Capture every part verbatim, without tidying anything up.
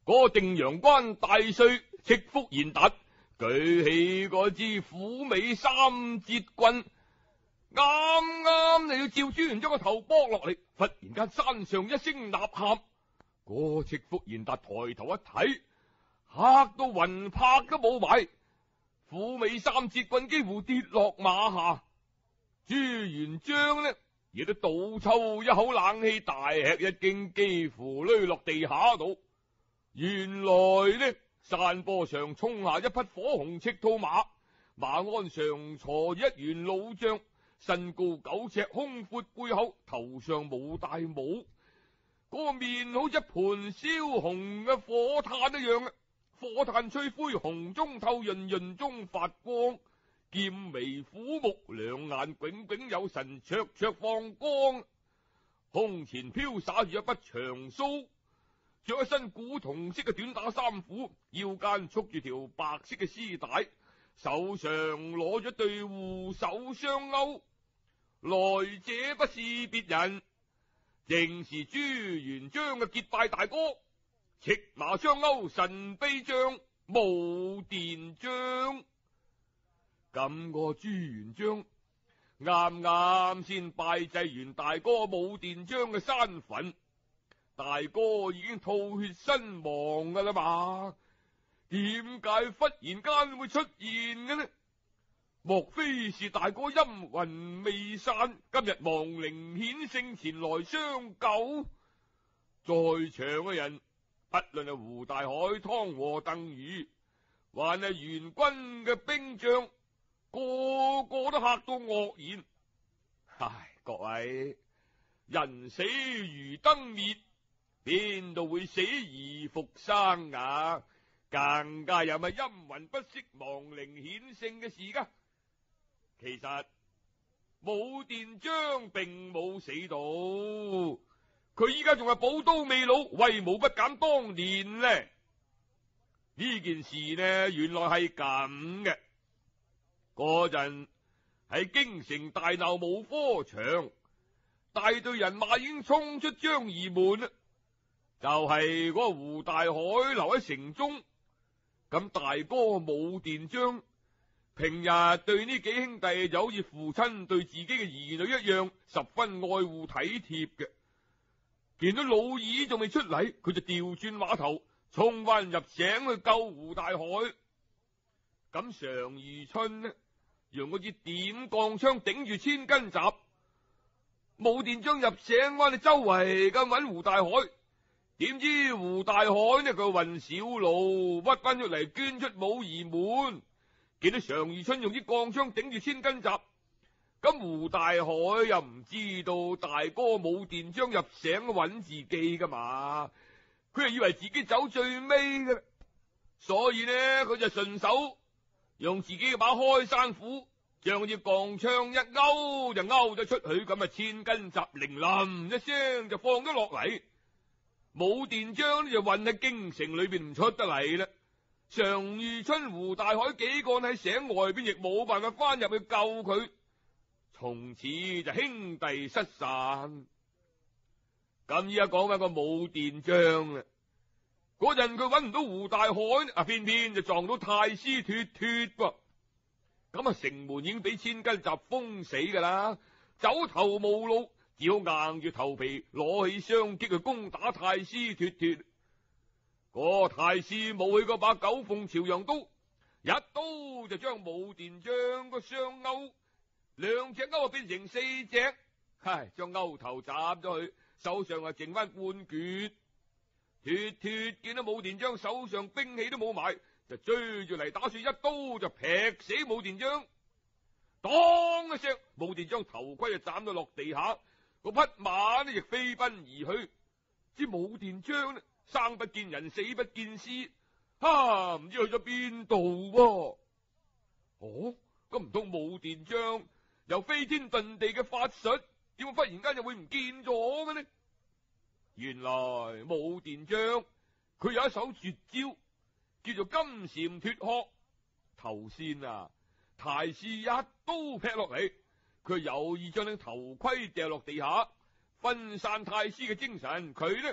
嗰個定陽關大帥戚福賢達舉起嗰支虎尾三節棍，啱啱就要照朱元璋個頭剝落嚟，忽然間山上一聲吶喊，嗰戚福賢達抬頭一睇，嚇到魂魄都冇埋，虎尾三節棍幾乎跌落馬下。朱元璋呢亦都倒抽一口冷氣，大吃一驚，幾乎累落地下度。原來呢山坡上衝下一匹火紅赤兔馬，馬鞍上坐一員老將，身高九尺，胸闊背厚，頭上冇戴帽，嗰個面好似一盤燒紅嘅火炭一樣啊！火炭吹灰，紅中透潤，潤中發光，劍眉虎目，兩眼炯炯有神，灼灼放光。胸前飄灑住一筆長鬚，着一身古銅色嘅短打衫褲，腰間束住條白色嘅絲帶，手上攞咗對護手雙鈎。來者不是別人，正是朱元璋嘅結拜大哥，赤馬雙鈎神臂將武殿將。咁個朱元璋啱啱先拜祭完大哥武殿將嘅山墳，大哥已經吐血身亡噶啦嘛？點解忽然間會出現嘅呢？莫非是大哥陰魂未散，今日亡靈顯聖前來相救？在場嘅人，不論係胡大海、湯和、鄧禹，還係元軍嘅兵將，個個都嚇到愕然。唉，各位，人死如燈滅，邊度會死而復生啊？更加有咪陰魂不息、亡靈顯聖嘅事噶？其實武殿將並冇死到，佢依家仲係寶刀未老，威武不減當年呢。呢件事呢，原來係咁嘅。嗰陣喺京城大鬧武科場，大隊人馬已經衝出張儀門啦，就係嗰個胡大海留喺城中。咁大哥武殿將平日對呢幾兄弟就好似父親對自己嘅兒女一樣，十分愛護體貼嘅。見到老二仲未出嚟，佢就調轉馬頭衝翻入城去救胡大海。咁常遇春呢，用嗰支點鋼槍頂住千斤閘，武殿將入城翻去周圍咁揾胡大海。點知胡大海呢，佢運小路屈翻出嚟，捐出武儀門。見到常遇春用啲鋼槍頂住千斤閘，咁胡大海又唔知道大哥武殿將入城揾自己噶嘛，佢係以為自己走最尾噶啦，所以呢佢就順手用自己嘅把開山斧，將啲鋼槍一勾就勾咗出去，咁啊千斤閘鈴冧一聲就放咗落嚟。武殿將呢就混喺京城裏邊唔出得嚟啦。常遇春、胡大海幾個喺城外邊亦冇辦法翻入去救佢，從此就兄弟失散。咁依家講緊個武殿將啦，嗰陣佢揾唔到胡大海，啊偏偏就撞到太師脫脫噃。咁啊城門已經俾千斤閘封死噶啦，走投無路，只好硬住頭皮攞起雙戟去攻打太師脫脫。嗰個太師冇起嗰把九鳳朝陽刀，一刀就將武殿將個雙鈎兩隻鈎變成四隻，唉，將鈎頭斬咗去，手上啊剩翻半橛。脫脫見到武殿將手上兵器都冇埋，就追住嚟，打算一刀就劈死武殿將。當一聲，武殿將頭盔就斬到落地下，個匹馬呢亦飛奔而去。知武殿將呢生不見人，死不見屍，哈，唔知去咗邊度喎？哦，咁唔通武殿將有飛天遁地嘅法術，點解忽然間就會唔見咗嘅呢？原來武殿將佢有一手絕招，叫做金蟬脫殼。頭先啊，太師一刀劈落嚟，佢有意將呢頭盔掉落地下，分散太師嘅精神。佢呢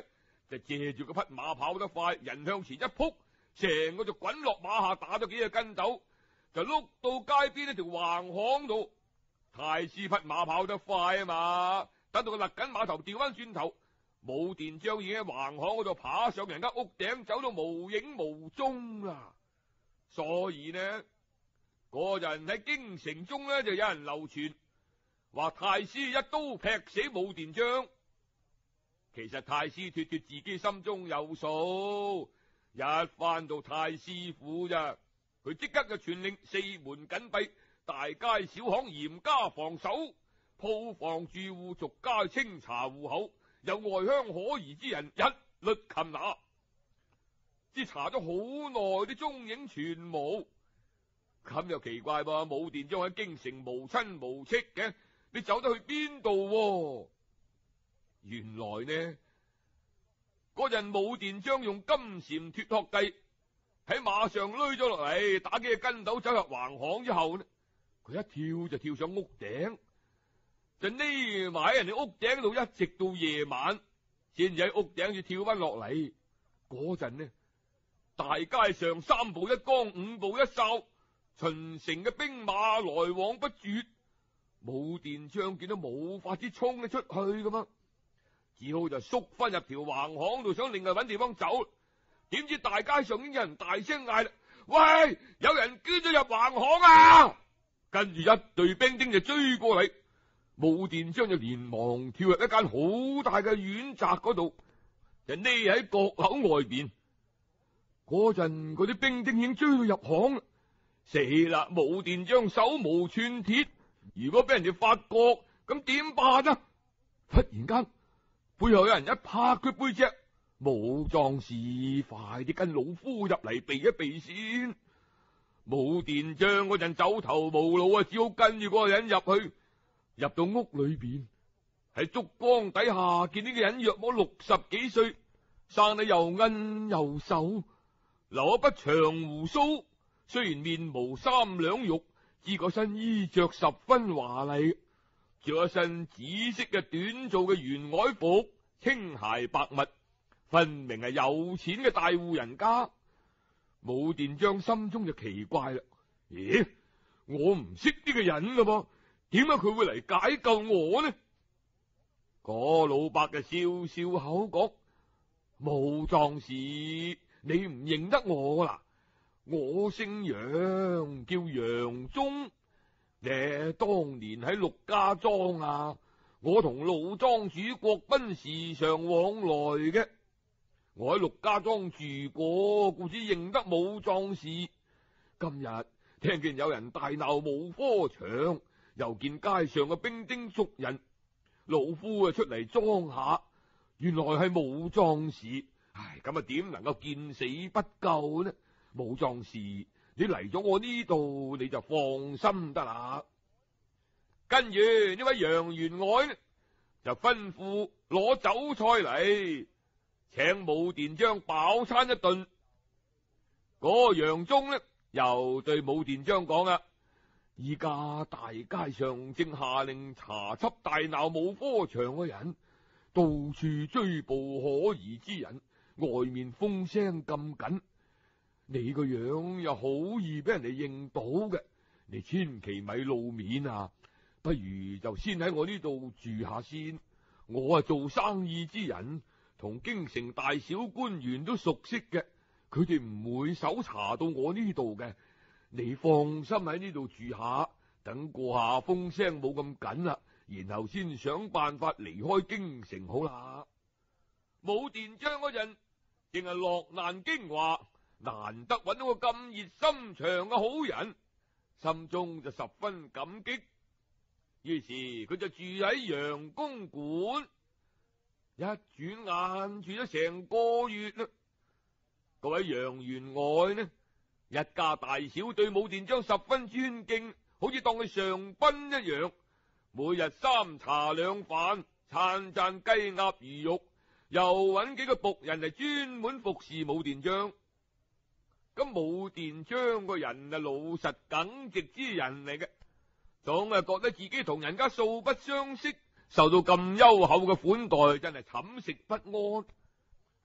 就借住個匹馬跑得快，人向前一撲，成個就滾落馬下，打咗幾個筋斗，就碌到街邊一條橫巷度。太師匹馬跑得快啊嘛，等到佢勒緊馬頭調翻轉頭，武殿將已經喺橫巷嗰度爬上人家屋頂，走到無影無蹤啦。所以呢，嗰陣喺京城中呢，就有人流傳話太師一刀劈死武殿將。其實太師脫脫自己心中有數，一翻到太師府咋，佢即刻就傳令四門緊閉，大街小巷嚴加防守，鋪房住戶逐家清查戶口，有外鄉可疑之人一律擒拿。只查咗好耐，啲蹤影全無，咁又奇怪噃，武殿將喺京城無親無戚嘅，你走得去邊度？原來呢，嗰陣武殿將用金蟬脫殼計喺馬上攏咗落嚟，打幾個筋斗走入橫巷之後呢，佢一跳就跳上屋頂，就匿埋喺人哋屋頂度，一直到夜晚先至喺屋頂就跳翻落嚟。嗰陣呢，大街上三步一崗，五步一哨，巡城嘅兵馬來往不絕。武殿將見到冇法子衝得出去噶嘛，只好就縮翻入條橫巷度，想另外搵地方走。點知大街上已經有人大聲嗌啦：喂，有人捐咗入橫巷啊！跟住一隊兵丁就追過嚟，武殿將就連忙跳入一間好大嘅院宅嗰度，就匿喺角口外邊。嗰陣嗰啲兵丁已經追到入巷啦，死啦！武殿將手無寸鐵，如果俾人哋發覺，咁點辦啊？忽然間背後有人一拍佢背脊：武壯士，快啲跟老夫入嚟避一避先！武殿將嗰陣走投無路啊，只好跟住嗰個人入去。入到屋裏邊，喺燭光底下見呢個人約莫六十幾歲，生得又奀又瘦，留一筆長鬍鬚，雖然面無三兩肉，只嗰身衣着十分華麗，着一身紫色嘅短做嘅圓外服，青鞋白襪，分明係有錢嘅大戶人家。武殿將心中就奇怪啦，咦，我唔識呢個人噶噃，點解佢會嚟解救我呢？嗰老伯就笑笑口講：武壯士，你唔認得我啦？我姓楊，叫楊忠。你當年喺陸家莊啊，我同老莊主國賓時常往來嘅。我喺陸家莊住過，故此認得武壯士。今日聽見有人大鬧武科場，又見街上嘅兵丁捉人，老夫啊出嚟裝下，原來係武壯士。唉，咁啊點能夠見死不救呢？武壯士，你嚟咗我呢度，你就放心得啦。跟住呢位楊員外呢，就吩咐攞酒菜嚟，請武殿將飽餐一頓。嗰個楊忠呢，又對武殿將講啦：依家大街上正下令查緝大鬧武科場嘅人，到處追捕可疑之人，外面風聲咁緊，你個樣又好易俾人哋認到嘅，你千祈咪露面啊！不如就先喺我呢度住下先。我係做生意之人，同京城大小官員都熟悉嘅，佢哋唔會搜查到我呢度嘅。你放心喺呢度住下，等過下風聲冇咁緊啦，然後先想辦法離開京城好啦。武殿將嗰陣淨係落難驚話，難得揾到個咁熱心腸嘅好人，心中就十分感激。於是佢就住喺楊公館，一轉眼住咗成個月啦。各位楊員外呢，一家大小對武殿將十分尊敬，好似當佢上賓一樣，每日三茶兩飯，餐餐雞鴨魚肉，又揾幾個僕人嚟專門服侍武殿將。咁武殿將個人係老實耿直之人嚟嘅，總係覺得自己同人家素不相識，受到咁優厚嘅款待，真係寢食不安。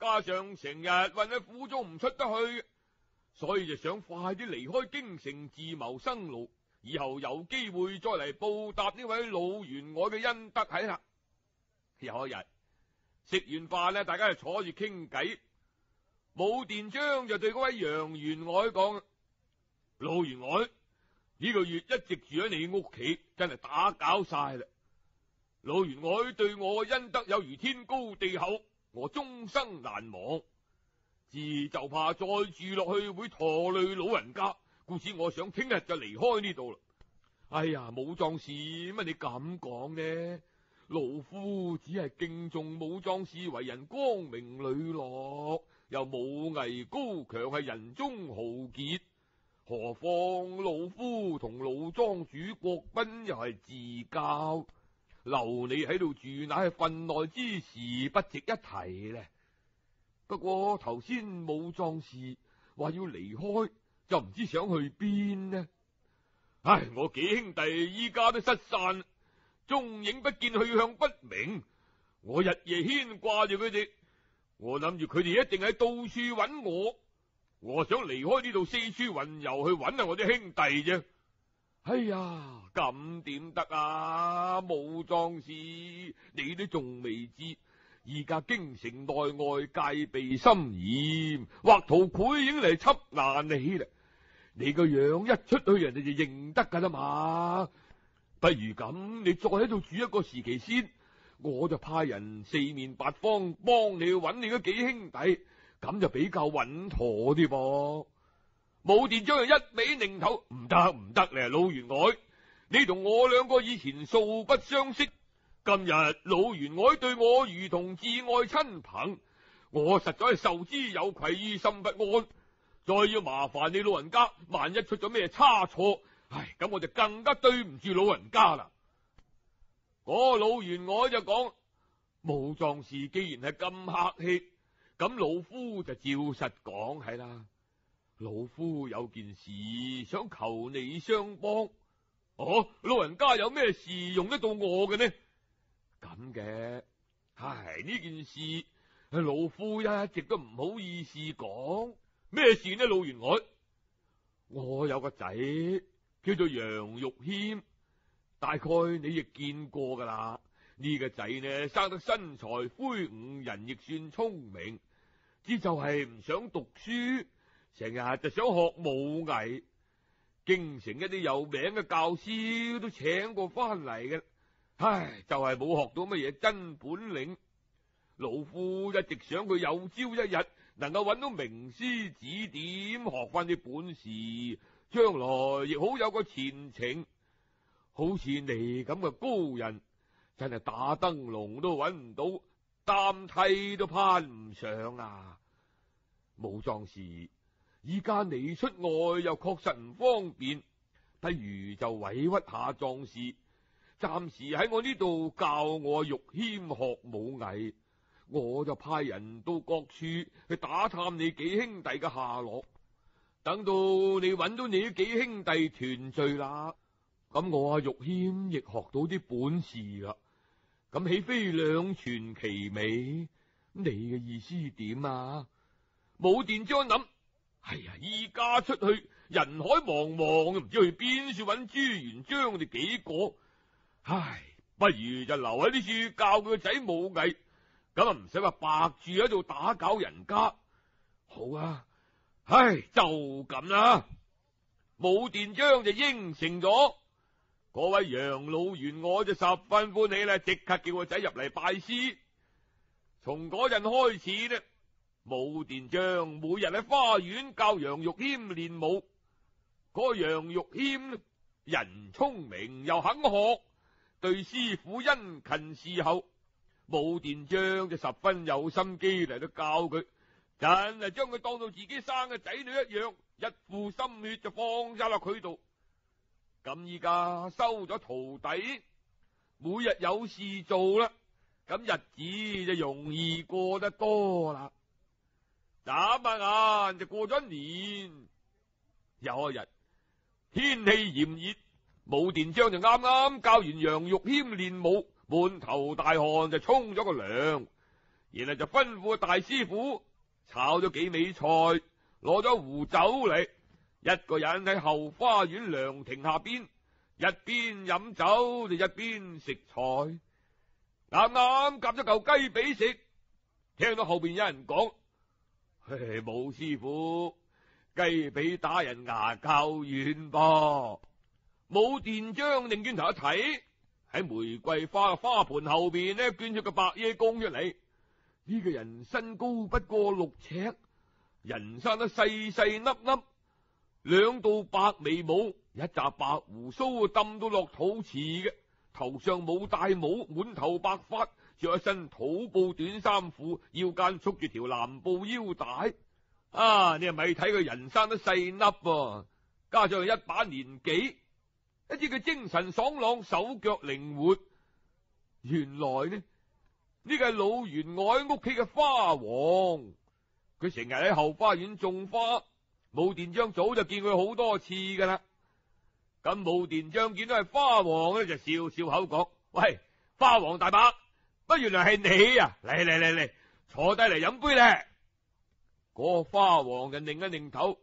加上成日困喺府中唔出得去，所以就想快啲離開京城自謀生路，以後有機會再嚟報答呢位老員外嘅恩德喺啦。有一日食完飯咧，大家就坐住傾偈，武殿章就對嗰位楊員外講：老員外，呢個月一直住喺你屋企，真係打攪晒啦。老員外對我嘅恩德有如天高地厚，我終生難忘。只就怕再住落去會拖累老人家，故此我想聽日就離開呢度啦。哎呀，武壯士，乜你咁講呢？老夫只係敬重武壯士為人光明磊落，又武藝高強，係人中豪傑。何況老夫同老莊主國賓又係至交，留你喺度住乃係分內之事，不值一提呢。不過頭先武壯士話要離開，就唔知想去邊呢？唉，我幾兄弟依家都失散，蹤影不見，去向不明。我日夜牽掛住佢哋，我諗住佢哋一定係到處揾我。我想離開呢度四處雲遊，去揾下我啲兄弟啫。哎呀，咁點得啊？武壯士，你都仲未知，而家京城內外戒備森嚴，畫圖繪影嚟緝難你啦。你個樣一出去，人哋就認得噶啦嘛。不如咁，你再喺度住一個時期先，我就派人四面八方幫你去揾你嗰幾兄弟，咁就比較穩妥啲噃。武殿章一味擰頭，唔得唔得咧，老員外，你同我兩個以前素不相識，今日老員外對我如同至愛親朋，我實在係受之有愧，於心不安。再要麻煩你老人家，萬一出咗咩差錯，唉，咁我就更加對唔住老人家啦。嗰老員外就講：武壯士既然係咁客氣，咁老夫就照實講係啦。老夫有件事想求你相幫。哦，老人家有咩事用得到我嘅呢？咁嘅，唉，呢件事老夫一直都唔好意思講。咩事呢？老員外，我有個仔叫做楊玉謙，大概你亦見過噶啦。呢個仔呢，生得身材魁梧，人亦算聰明，只就係唔想讀書，成日就想學武藝。京城一啲有名嘅教師都請過翻嚟嘅，唉，就係冇學到乜嘢真本領。老夫一直想佢有朝一日能夠揾到名師指點，學翻啲本事，將來亦好有個前程。好似你咁嘅高人，真係打燈籠都揾唔到，擔梯都攀唔上啊！武壯士，依家你出外又確實唔方便，不如就委屈下壯士，暫時喺我呢度教我玉謙學武藝。我就派人到各處去打探你幾兄弟嘅下落，等到你揾到你幾兄弟團聚啦，咁我阿玉謙亦學到啲本事啦，咁豈非兩全其美？你嘅意思點啊？武殿章諗，哎呀，依家出去人海茫茫，唔知去邊處揾朱元璋哋幾個，唉，不如就留喺呢處教佢個仔武藝。咁啊，唔使話白住喺度打攪人家。好啊，唉，就咁啦。武殿章就應承咗。嗰位楊老員我就十分歡喜啦，即刻叫個仔入嚟拜師。從嗰陣開始呢，武殿章每日喺花園教楊玉謙練武。嗰個楊玉謙人聰明又肯學，對師傅殷勤侍候。武殿章就十分有心機嚟到教佢，真係將佢當到自己生嘅仔女一樣，一副心血就放晒落佢度。咁依家收咗徒弟，每日有事做啦，咁日子就容易過得多啦。眨下眼就過咗一年，有一日天氣炎熱，武殿章就啱啱教完楊玉謙練武，滿頭大汗就沖咗個涼， 然後就吩咐大師傅炒咗幾味菜，攞咗壺酒嚟，一個人喺後花園涼亭下邊，一邊飲酒就一邊食菜，啱啱夾咗嚿雞髀食，聽到後邊有人講：唉，武師傅，雞髀打人牙較軟噃。武殿章擰轉頭一睇，喺玫瑰花嘅花盤後邊呢，捐咗個白椰公出嚟。呢、這個人身高不過六尺，人生得細細粒粒，兩道白眉毛，一紮白鬍鬚抌到落肚臍嘅，頭上冇戴帽，滿頭白髮，着一身土布短衫褲，腰間束住條藍布腰帶。啊，你係咪睇佢人生得細粒噃？加上一把年紀，一知佢精神爽朗，手腳靈活。原來呢？呢個係老員外屋企嘅花王，佢成日喺後花園種花。武殿章早就見佢好多次噶啦。咁武殿章見到係花王咧，就笑笑口講：喂，花王大伯，不原來係你啊！嚟嚟嚟嚟，坐低嚟飲杯咧。嗰個花王就擰一擰頭，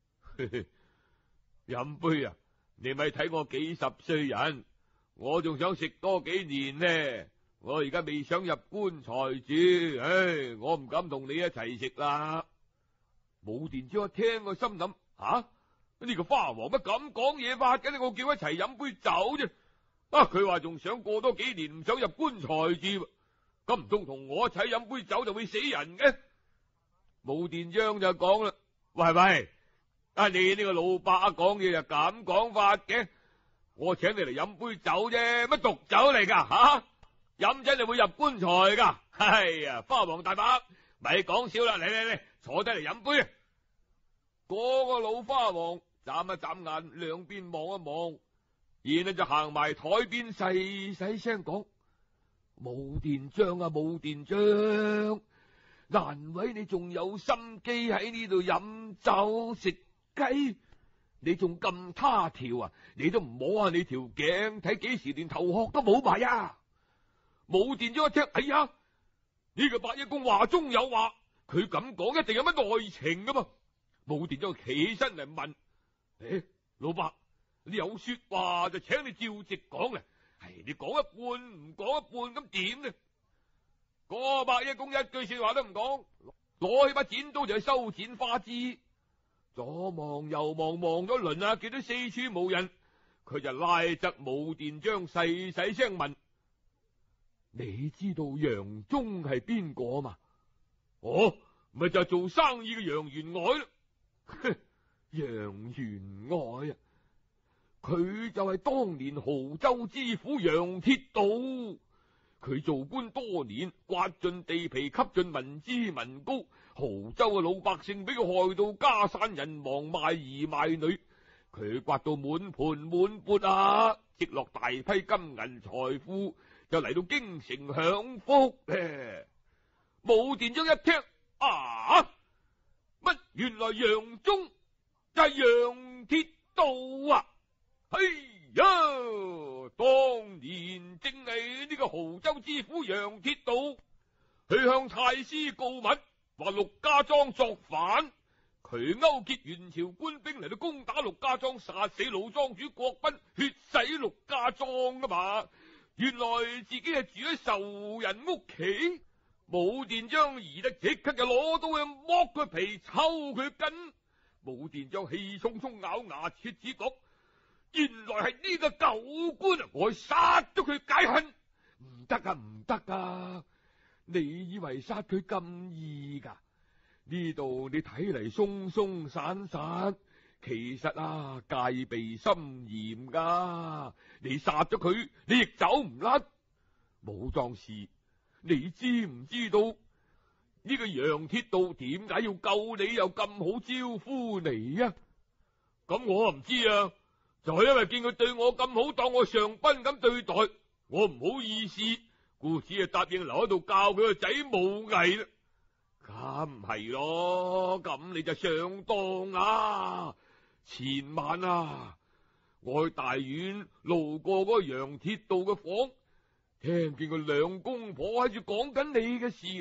飲杯啊！你咪睇我幾十歲人，我仲想食多幾年呢。我而家未想入棺材住，唉，我唔敢同你一齊食啦。武殿章一聽個心諗：吓、啊，呢、這個花王乜咁講嘢法嘅？我叫一齊飲杯酒啫。啊，佢話仲想過多幾年，唔想入棺材住，咁唔通同我一齊飲杯酒就會死人嘅？武殿章就講啦：喂喂，啊你呢個老伯啊，講嘢就咁講法嘅？我請你嚟飲杯酒啫，乜毒酒嚟噶吓？飲咗你會入棺材噶？哎呀，花王大伯，咪講笑啦！嚟嚟嚟，坐低嚟飲杯啊！嗰個老花王眨一眨眼，兩邊望一望，然後就行埋台邊，細細聲講：武殿章啊，武殿章，難為你仲有心機喺呢度飲酒食雞，你仲咁他條啊？你都唔摸下你條頸，睇幾時連頭殼都冇埋啊！武殿章一聽，哎呀，呢、這個白椰公話中有話，佢咁講一定有乜內情噶嘛。武殿章企起身嚟問：誒、哎，老伯，你有說話就請你照直講嚟，係你講一半唔講一半咁點呢？嗰、那個白椰公一句說話都唔講，攞起把剪刀就去修剪花枝，左望右望望咗輪啊，見到四處冇人，佢就拉側武殿章細細聲問：你知道楊忠係邊個嘛？哦，咪就係做生意嘅楊員外咯。楊員外啊，佢就係當年亳州知府楊鐵道。佢做官多年，刮盡地皮，吸盡民脂民膏，亳州嘅老百姓俾佢害到家散人亡，賣兒賣女。佢刮到滿盤滿缽啊，積落大批金銀財富，就嚟到京城享福咧。武殿章一聽，啊，乜原來楊忠就係楊鐵道啊！哎呀，當年正係呢個亳州知府楊鐵道去向太師告密，話陸家莊作反，佢勾結元朝官兵嚟到攻打陸家莊，殺死老莊主郭斌，血洗陸家莊噶嘛。原來自己係住喺仇人屋企。武殿章而得即刻就攞刀去剝佢皮，抽佢筋。武殿章氣冲冲咬牙切齒講：原來係呢個狗官啊！我殺咗佢解恨。唔得啊，唔得啊！你以為殺佢咁易噶？呢度你睇嚟鬆鬆散散，其實啊戒備森嚴噶。你殺咗佢，你亦走唔甩。武壯士，你知唔知道呢個楊鐵道點解要救你，又咁好招呼你啊？咁我唔知啊，就係因為見佢對我咁好，當我上賓咁對待，我唔好意思，故此就答應留喺度教佢個仔武藝啦。咁唔係咯，咁你就上當啊！前晚啊，我去大院路過嗰個楊鐵道嘅房，聽見佢兩公婆喺住講緊你嘅事啊！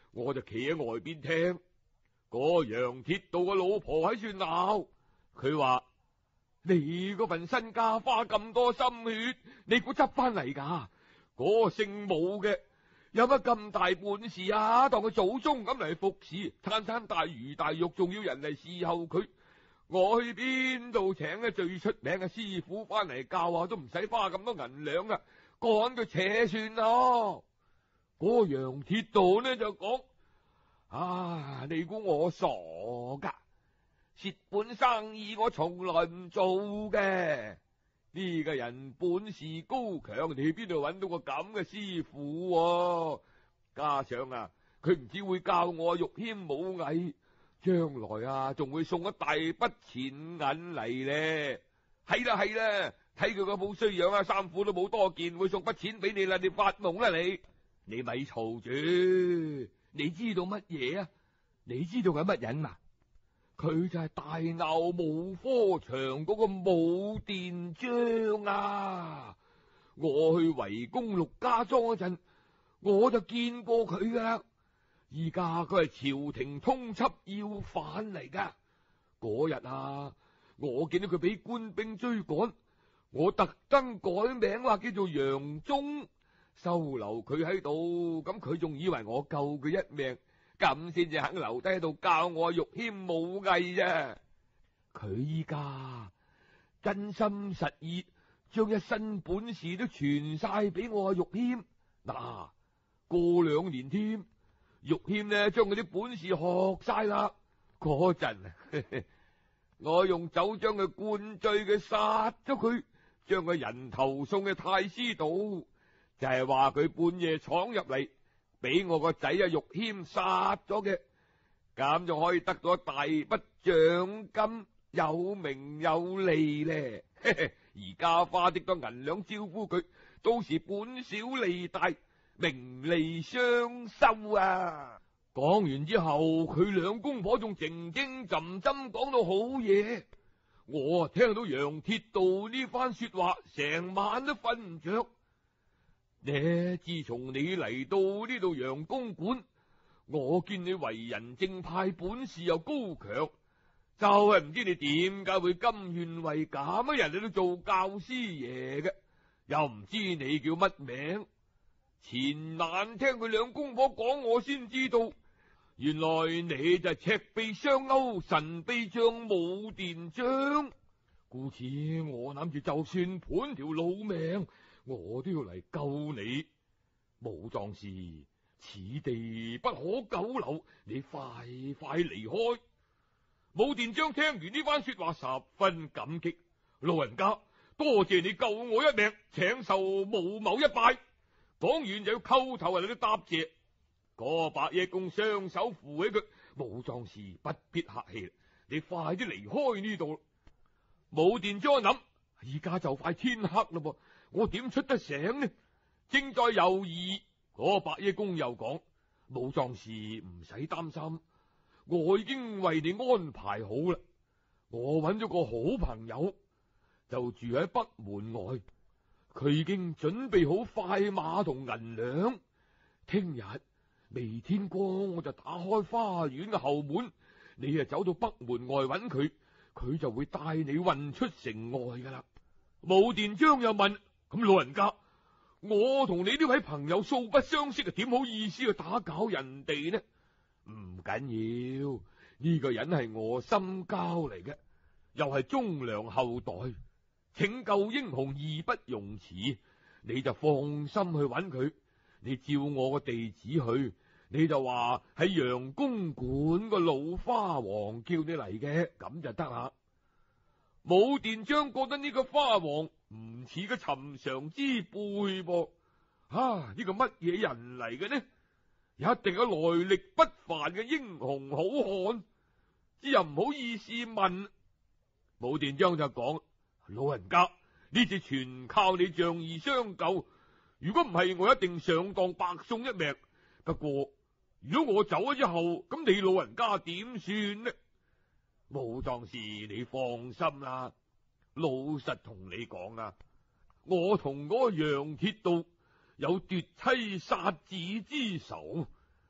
我就企喺外邊聽。嗰楊鐵道嘅老婆喺處鬧，佢話：你嗰份身家花咁多心血，你估執翻嚟噶？嗰個姓武嘅有乜咁大本事啊？當佢祖宗咁嚟服侍，餐餐大魚大肉，仲要人嚟侍候佢。我去邊度請嘅最出名嘅師傅翻嚟教啊，都唔使花咁多銀兩啊，趕佢扯算咯。嗰個楊鐵道呢就講：啊，你估我傻噶？蝕本生意我從來唔做嘅。呢個人本事高強，你邊度揾到個咁嘅師傅啊？加上啊，佢唔止會教我玉謙武藝，將來啊仲會送一大筆錢銀嚟咧。係啦係啦，睇佢嗰副衰樣啊，衫褲都冇多件，會送筆錢俾你啦，你發夢啦你！你咪嘈住，你知道乜嘢啊？你知道佢乜人啊？佢就係大鬧武科場嗰個武殿章啊！我去圍攻陸家莊嗰陣，我就見過佢噶啦。而家佢係朝廷通緝要犯嚟噶。嗰日啊，我見到佢俾官兵追趕，我特登改名話叫做楊忠，收留佢喺度。咁佢仲以為我救佢一命，咁先至肯留低喺度教我玉謙武藝啫。佢依家真心實意將一身本事都傳晒俾我玉謙。嗱，過兩年添，玉謙呢將佢啲本事學晒啦。嗰陣我用酒將佢灌醉，佢殺咗佢，將個人頭送去太師度，就係話佢半夜闖入嚟，俾我個仔啊玉謙殺咗嘅，咁就可以得到一大筆獎金，有名有利咧。而家花啲多銀兩招呼佢，到時本小利大，名利雙收啊！講完之後，佢兩公婆仲靜靜浸浸講到好嘢。我啊聽到楊鐵道呢番說話，成晚都瞓唔着。呢自從你嚟到呢度楊公館，我見你為人正派，本事又高強，就係唔知你點解會甘願為咁啊？人哋都做教師爺嘅，又唔知你叫乜名。前晚聽佢兩公婆講，我先知道，原來你就係赤臂雙鈎神臂將武殿章。故此我諗住就算盤條老命，我都要嚟救你。武壯士，此地不可久留，你快快離開。武殿章聽完呢番說話，十分感激，老人家多謝你救我一命，請受武某一拜。講完就要叩頭喺度答謝。嗰白夜公雙手扶起佢，武壯士不必客氣，你快啲離開呢度。武殿章諗，而家就快天黑啦噃，我點出得醒呢？正在猶豫，嗰白夜公又講：武壯士唔使擔心，我已經為你安排好啦。我揾咗個好朋友，就住喺北門外，佢已經準備好快馬同銀兩。聽日未天光，我就打開花園嘅後門，你啊走到北門外揾佢，佢就會帶你運出城外噶啦。武殿章又問：咁老人家，我同你呢位朋友素不相識啊，點好意思去打攪人哋呢？唔緊要，呢個人係我深交嚟嘅，又係忠良後代，拯救英雄義不容辭，你就放心去揾佢。你照我個地址去，你就話喺楊公館個老花王叫你嚟嘅，咁就得啦。武殿章覺得呢個花王唔似個尋常之輩噃，啊呢個乜嘢人嚟嘅呢？一定有來歷不凡嘅英雄好漢，之又唔好意思問。武殿章就講：老人家，呢次全靠你仗義相救，如果唔係，我一定上當白送一命。不過如果我走咗之後，咁你老人家點算呢？武壯士，你放心啦，老實同你講啊，我同嗰個楊鐵道有奪妻殺子之仇，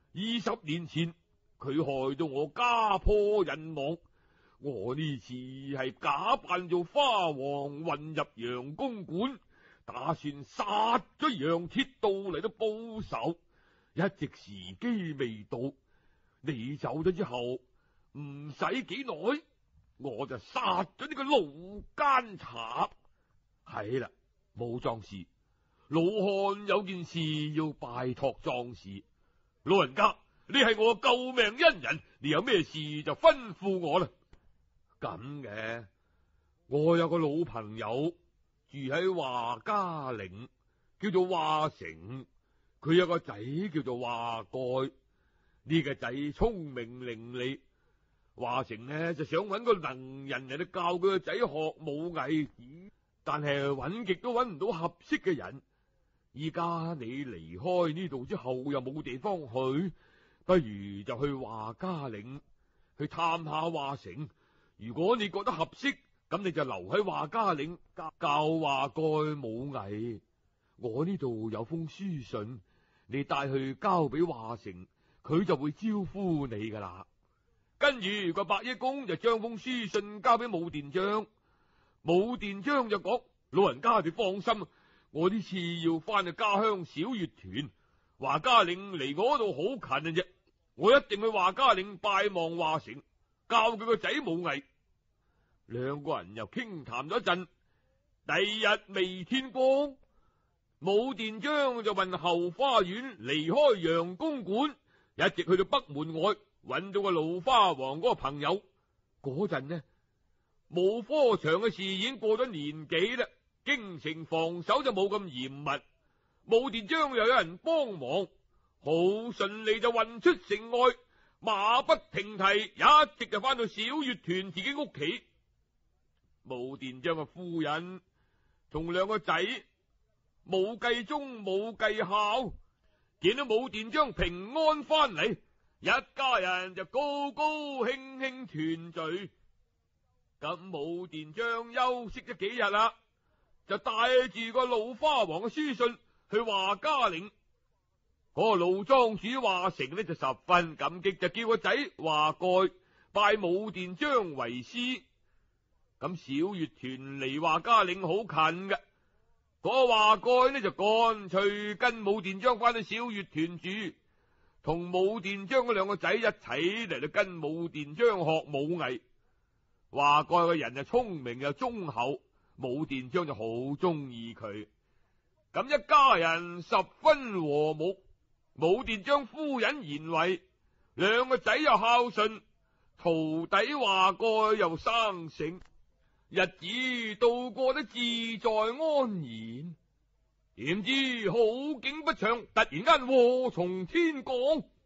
二十年前佢害到我家破人亡，我呢次係假扮做花王混入楊公館，打算殺咗楊鐵道嚟到報仇，一直時機未到。你走咗之後，唔使幾耐，我就殺咗呢個老奸賊。係啦，冇壯士，老漢有件事要拜託壯士。老人家，你係我救命恩人，你有咩事就吩咐我啦。咁嘅，我有個老朋友住喺華家嶺，叫做華成，佢有個仔叫做華蓋。呢個仔聰明伶俐，華成呢就想搵個能人嚟到教佢個仔學武藝，但係搵極都搵唔到合適嘅人。依家你離開呢度之後又冇地方去，不如就去華家嶺去探下華成。如果你覺得合適，咁你就留喺華家嶺教華蓋武藝。我呢度有封書信，你帶去交俾華成，佢就會招呼你噶啦。跟住個白衣公就將封書信交俾武殿章，武殿章就講：老人家你放心，我呢次要翻去家鄉小月屯，華家嶺離我度好近嘅啫，我一定去華家嶺拜望華成，教佢個仔武藝。兩個人又傾談咗一陣，第二日未天光，武殿章就運後花園離開楊公館，一直去到北門外，搵到個老花王嗰個朋友。嗰陣呢，武科場嘅事已經過咗年幾啦，京城防守就冇咁嚴密，武殿章又有人幫忙，好順利就運出城外，馬不停蹄，一直就翻到小月屯自己屋企。武殿章嘅夫人同兩個仔武繼忠、武繼孝見到武殿章平安翻嚟，一家人就高高興興團聚。咁武殿章休息咗幾日啦，就帶住個老花王嘅書信去華家嶺。嗰個老莊主華成呢就十分感激，就叫個仔華蓋拜武殿章為師。咁小月屯離華家嶺好近嘅，嗰個華蓋呢就乾脆跟武殿章翻去小月屯住，同武殿章嗰兩個仔一齊嚟到跟武殿章學武藝。華蓋個人就聰明又忠厚，武殿章就好中意佢。咁一家人十分和睦，武殿章夫人賢惠，兩個仔又孝順，徒弟華蓋又生性，日子度過得自在安然。點知好景不長，突然間禍從天降。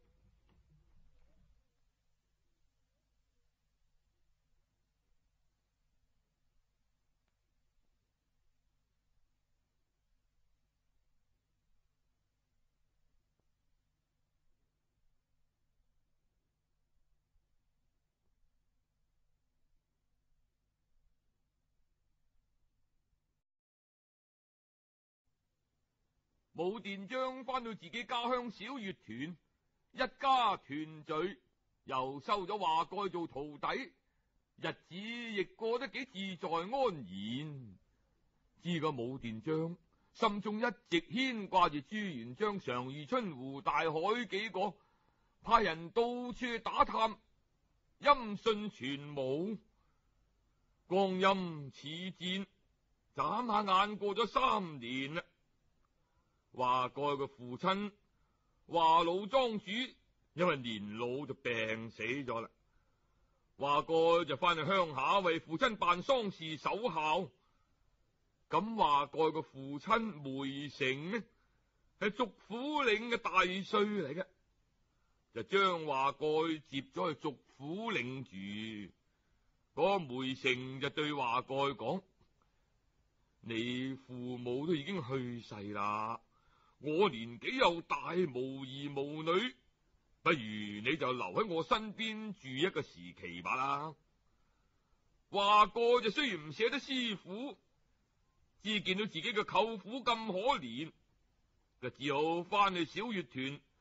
武殿章翻到自己家鄉小月屯，一家團聚，又收咗華蓋做徒弟，日子亦過得幾自在安然。知個武殿章心中一直牽掛住朱元璋、常遇春、胡大海幾個，派人到處去打探，音訊全無。光陰似箭，眨下眼過咗三年啦。華蓋嘅父親華老莊主因為年老就病死咗啦，華蓋就翻去鄉下為父親辦喪事守孝。咁華蓋嘅父親梅成呢，係族府領嘅大帥嚟嘅，就將華蓋接咗去族府領住。嗰個梅成就對華蓋講：你父母都已經去世啦，我年紀又大，無兒無女，不如你就留喺我身邊住一個時期吧啦。華蓋就雖然唔捨得師父，只見到自己嘅舅父咁可憐，就只好翻去小月屯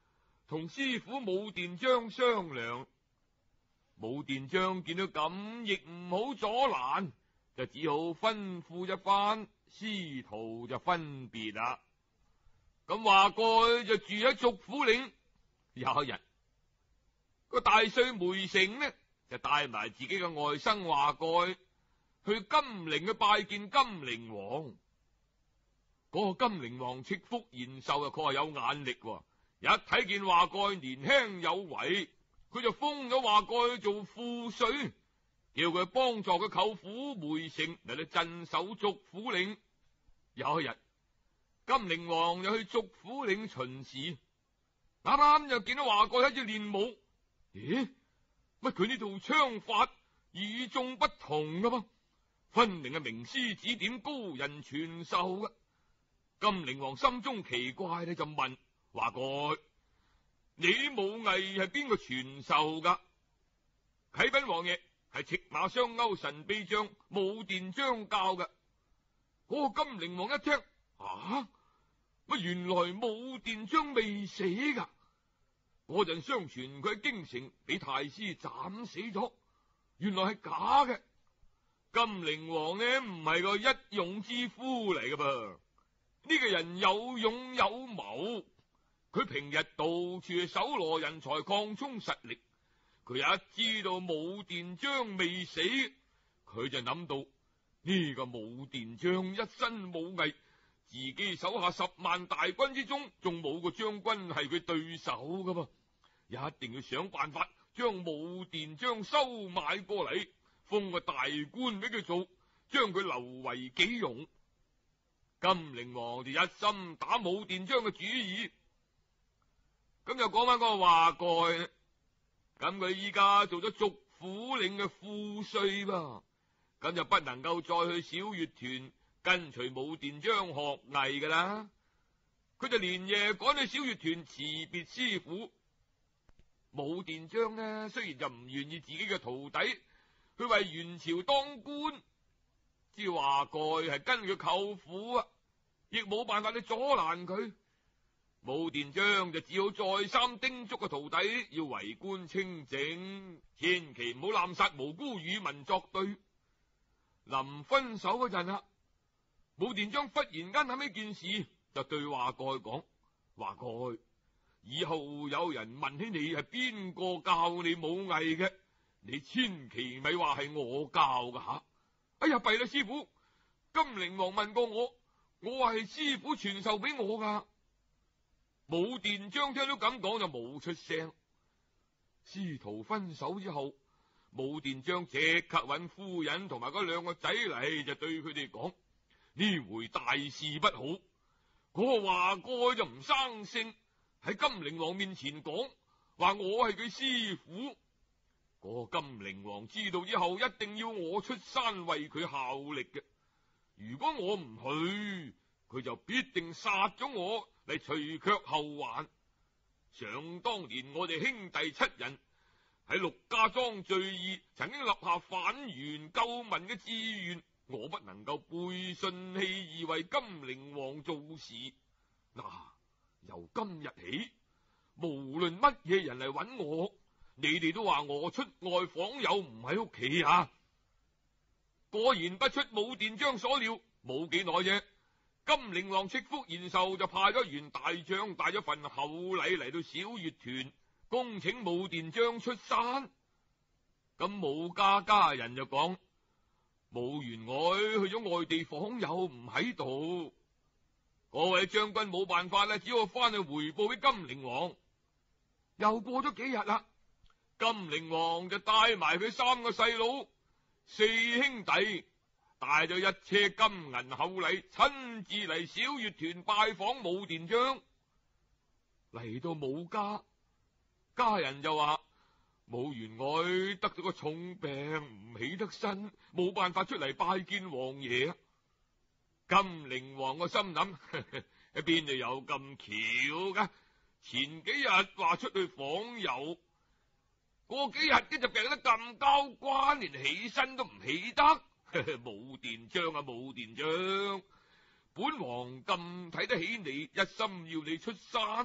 同師傅武殿章商量。武殿章見到咁亦唔好阻攔，就只好吩咐一番，師徒就分別啦。咁華蓋就住喺續府嶺。有一日，個大帥梅成呢就帶埋自己嘅外甥華蓋去金陵去拜見金陵王。嗰、那個金陵王戚福延壽啊，確係有眼力，一睇見華蓋年輕有為，佢就封咗華蓋做副帥，叫佢幫助佢舅父梅成嚟到鎮守續府嶺。有一日，金陵王又去續府嶺巡視，啱啱又見到華蓋喺度練武。咦？乜佢呢套槍法與眾不同噶噃？分明係名師指點，高人傳授噶。金陵王心中奇怪，你就問華蓋：你武藝係邊個傳授噶？啟稟王爺，係赤馬雙鈎神臂將武殿章教嘅。嗰、那個金陵王一聽，啊，乜原來武殿章未死噶？嗰陣相傳佢喺京城俾太師斬死咗，原來係假嘅。金陵王呢唔係個一勇之夫嚟嘅噃，呢個人有勇有謀，佢平日到處搜羅人才，擴充實力。佢一知道武殿章未死，佢就諗到呢個武殿章一身武藝，自己手下十萬大軍之中，仲冇個將軍係佢對手噶噃，一定要想辦法將武殿章收買過嚟，封個大官俾佢做，將佢留為己用。金陵王就一心打武殿章嘅主意。咁又講翻嗰個華蓋，咁佢依家做咗續府嶺嘅副帥噃，咁就不能夠再去小月團跟隨武殿章學藝噶啦。佢就連夜趕去小月團辭別師傅。武殿章呢，雖然就唔願意自己嘅徒弟去為元朝當官，知華蓋係跟佢舅父啊，亦冇辦法去阻攔佢。武殿章就只好再三叮囑個徒弟要為官清正，千祈唔好濫殺無辜，與民作對。臨分手嗰陣啊，武殿章忽然間諗起件事，就對華蓋講：華蓋，以後有人問起你係邊個教你武藝嘅，你千祈咪話係我教噶吓。哎呀，弊啦，師傅，金陵王問過我，我話係師傅傳授俾我噶。武殿章聽到咁講就冇出聲。師徒分手之後，武殿章即刻揾夫人同埋嗰兩個仔嚟，就對佢哋講：呢回大事不好，嗰、那個華蓋就唔生性，喺金陵王面前講話我係佢師傅。嗰、那個金陵王知道之後，一定要我出山為佢效力嘅。如果我唔去，佢就必定殺咗我嚟除卻後患。想當年我哋兄弟七人喺陸家莊聚義，曾經立下反袁救民嘅志願，我不能夠背信棄義為金陵王做事。嗱、啊，由今日起，無論乜嘢人嚟揾我，你哋都話我出外訪友，唔喺屋企啊！果然不出武殿章所料，冇幾耐啫，金陵王戚福延壽就派咗員大將帶咗份厚禮嚟到小月團，恭請武殿章出山。咁武家家人就講：武員外去咗外地訪友，唔喺度。嗰位將軍冇辦法啦，只好翻去回報俾金陵王。又過咗幾日啦，金陵王就帶埋佢三個細佬四兄弟，帶咗一車金銀厚禮，親自嚟小月團拜訪武殿章。嚟到武家，家人就話：武員外得咗個重病，唔起得身，冇辦法出嚟拜見王爺。金陵王個心諗：邊度有咁巧噶？前幾日話出去訪友，過幾日佢就病得咁交關，連起身都唔起得。武殿章啊，武殿章，本王咁睇得起你，一心要你出山，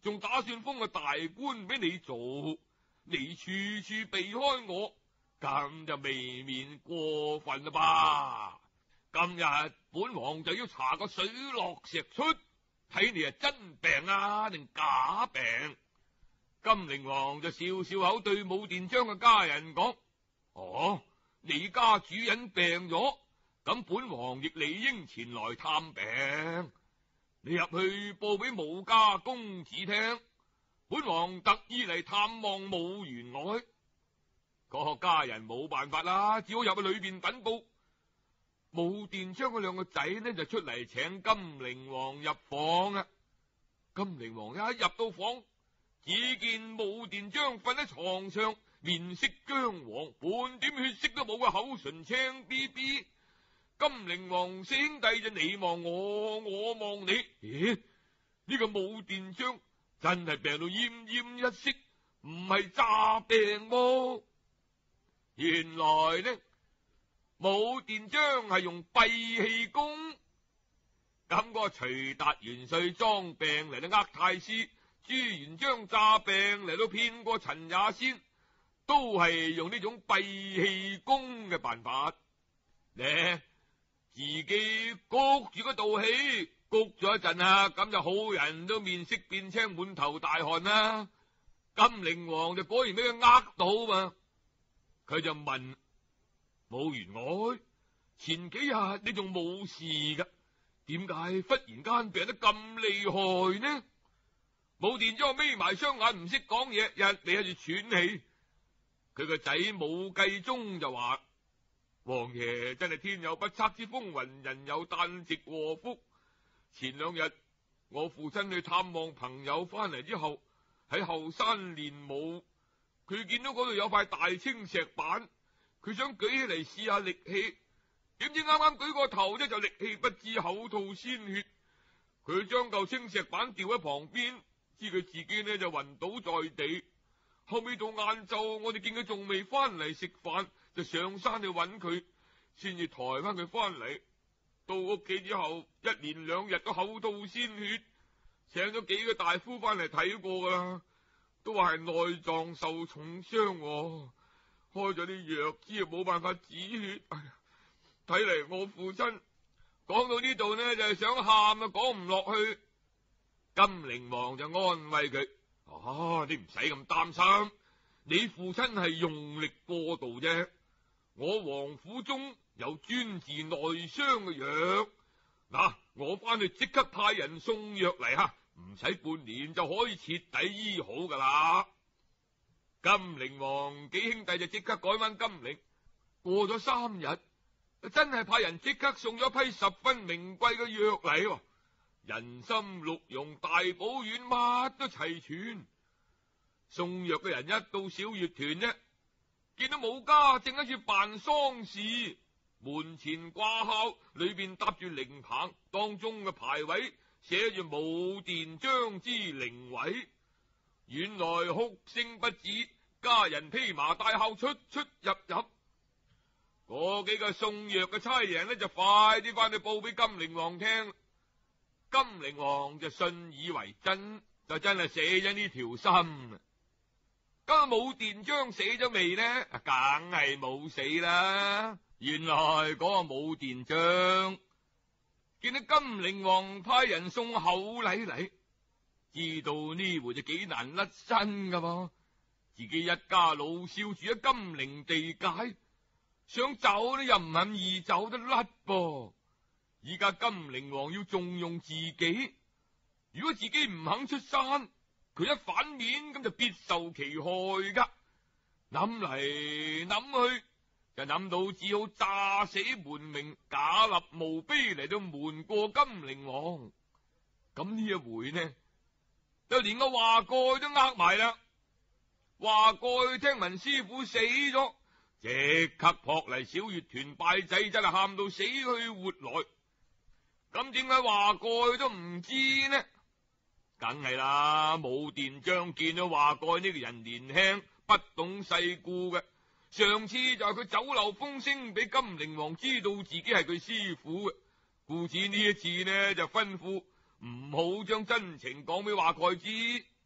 仲打算封個大官俾你做，你處處避開我，咁就未免過分啦吧？今日本王就要查個水落石出，睇你係真病啊定假病。金陵王就笑笑口對武殿章嘅家人講：哦，你家主人病咗，咁本王亦理應前來探病。你入去報俾武家公子聽，本王特意嚟探望武員外。個家人冇辦法啦，只好入去裏邊稟報。武殿章嗰兩個仔呢就出嚟請金陵王入房啊！金陵王一入到房，只見武殿章瞓喺床上，面色姜黃，半點血色都冇，個口唇青逼逼。金陵王四兄弟就你望我，我望你，咦？呢個武殿章真係病到奄奄一息，唔係詐病麼？原來呢，武殿章係用閉氣功。咁個徐達元帥裝病嚟到呃太師，朱元璋詐病嚟到騙過陳也先，都係用呢種閉氣功嘅辦法。呢自己谷住嗰道氣，谷咗一陣啊，咁就好人都面色變青，滿頭大汗啦。金陵王就果然俾佢呃到嘛，佢就問武員外：前幾日你仲冇事噶，點解忽然間病得咁厲害呢？武殿章眯埋雙眼唔識講嘢，日嚟喺住喘氣。佢個仔武繼宗就話：王爺真係天有不測之風雲，人有旦夕禍福。前兩日我父親去探望朋友翻嚟之後，喺後山練武，佢見到嗰度有塊大青石板，佢想舉起嚟試下力氣，點知啱啱舉個頭啫，就力氣不支，口吐鮮血。佢將嚿青石板掉喺旁邊，知佢自己呢就暈倒在地。後尾到晏晝，我哋見佢仲未翻嚟食飯，就上山去揾佢，先至抬翻佢翻嚟。到屋企之後，一連兩日都口吐鮮血，請咗幾個大夫翻嚟睇過噶啦，都話係內臟受重傷，開咗啲藥之後冇辦法止血。哎呀，睇嚟我父親講到呢度呢，就係想喊啊，講唔落去。金陵王就安慰佢：啊，你唔使咁擔心，你父親係用力過度啫。我王府中有專治內傷嘅藥，嗱，我翻去即刻派人送藥嚟吓，唔使半年就可以徹底醫好噶啦。金陵王幾兄弟就即刻改翻金陵。過咗三日，真係派人即刻送咗批十分名貴嘅藥嚟，人參、鹿茸、大補丸乜都齊全。送藥嘅人一到小月團呢，見到武家正喺處辦喪事，門前掛孝，裏邊搭住靈棚，當中嘅牌位寫住武殿章之靈位。原來哭聲不止，家人披麻戴孝，出出入入。嗰幾個送藥嘅差人呢，就快啲翻去報俾金陵王聽。金陵王就信以為真，就真係寫咗呢條心。咁武殿章死咗未呢？梗係冇死啦。原來嗰個武殿章見到金陵王派人送厚禮嚟，知道呢回就幾難甩身噶噃。自己一家老少住喺金陵地界，想走呢又唔肯易走得甩噃。依家金陵王要重用自己，如果自己唔肯出山，佢一反面咁就必受其害噶。諗嚟諗去，就諗到只好詐死瞞名，假立墓碑嚟到瞞過金陵王。咁呢一回呢，就連個華蓋都呃埋啦。華蓋聽聞師傅死咗，即刻撲嚟小月團拜祭，真係喊到死去活來。咁點解華蓋都唔知呢？梗係啦，武殿章見到華蓋呢個人年輕不懂世故嘅，上次就係佢走漏風聲俾金陵王知道自己係佢師傅嘅，故此呢一次呢就吩咐唔好將真情講俾華蓋知，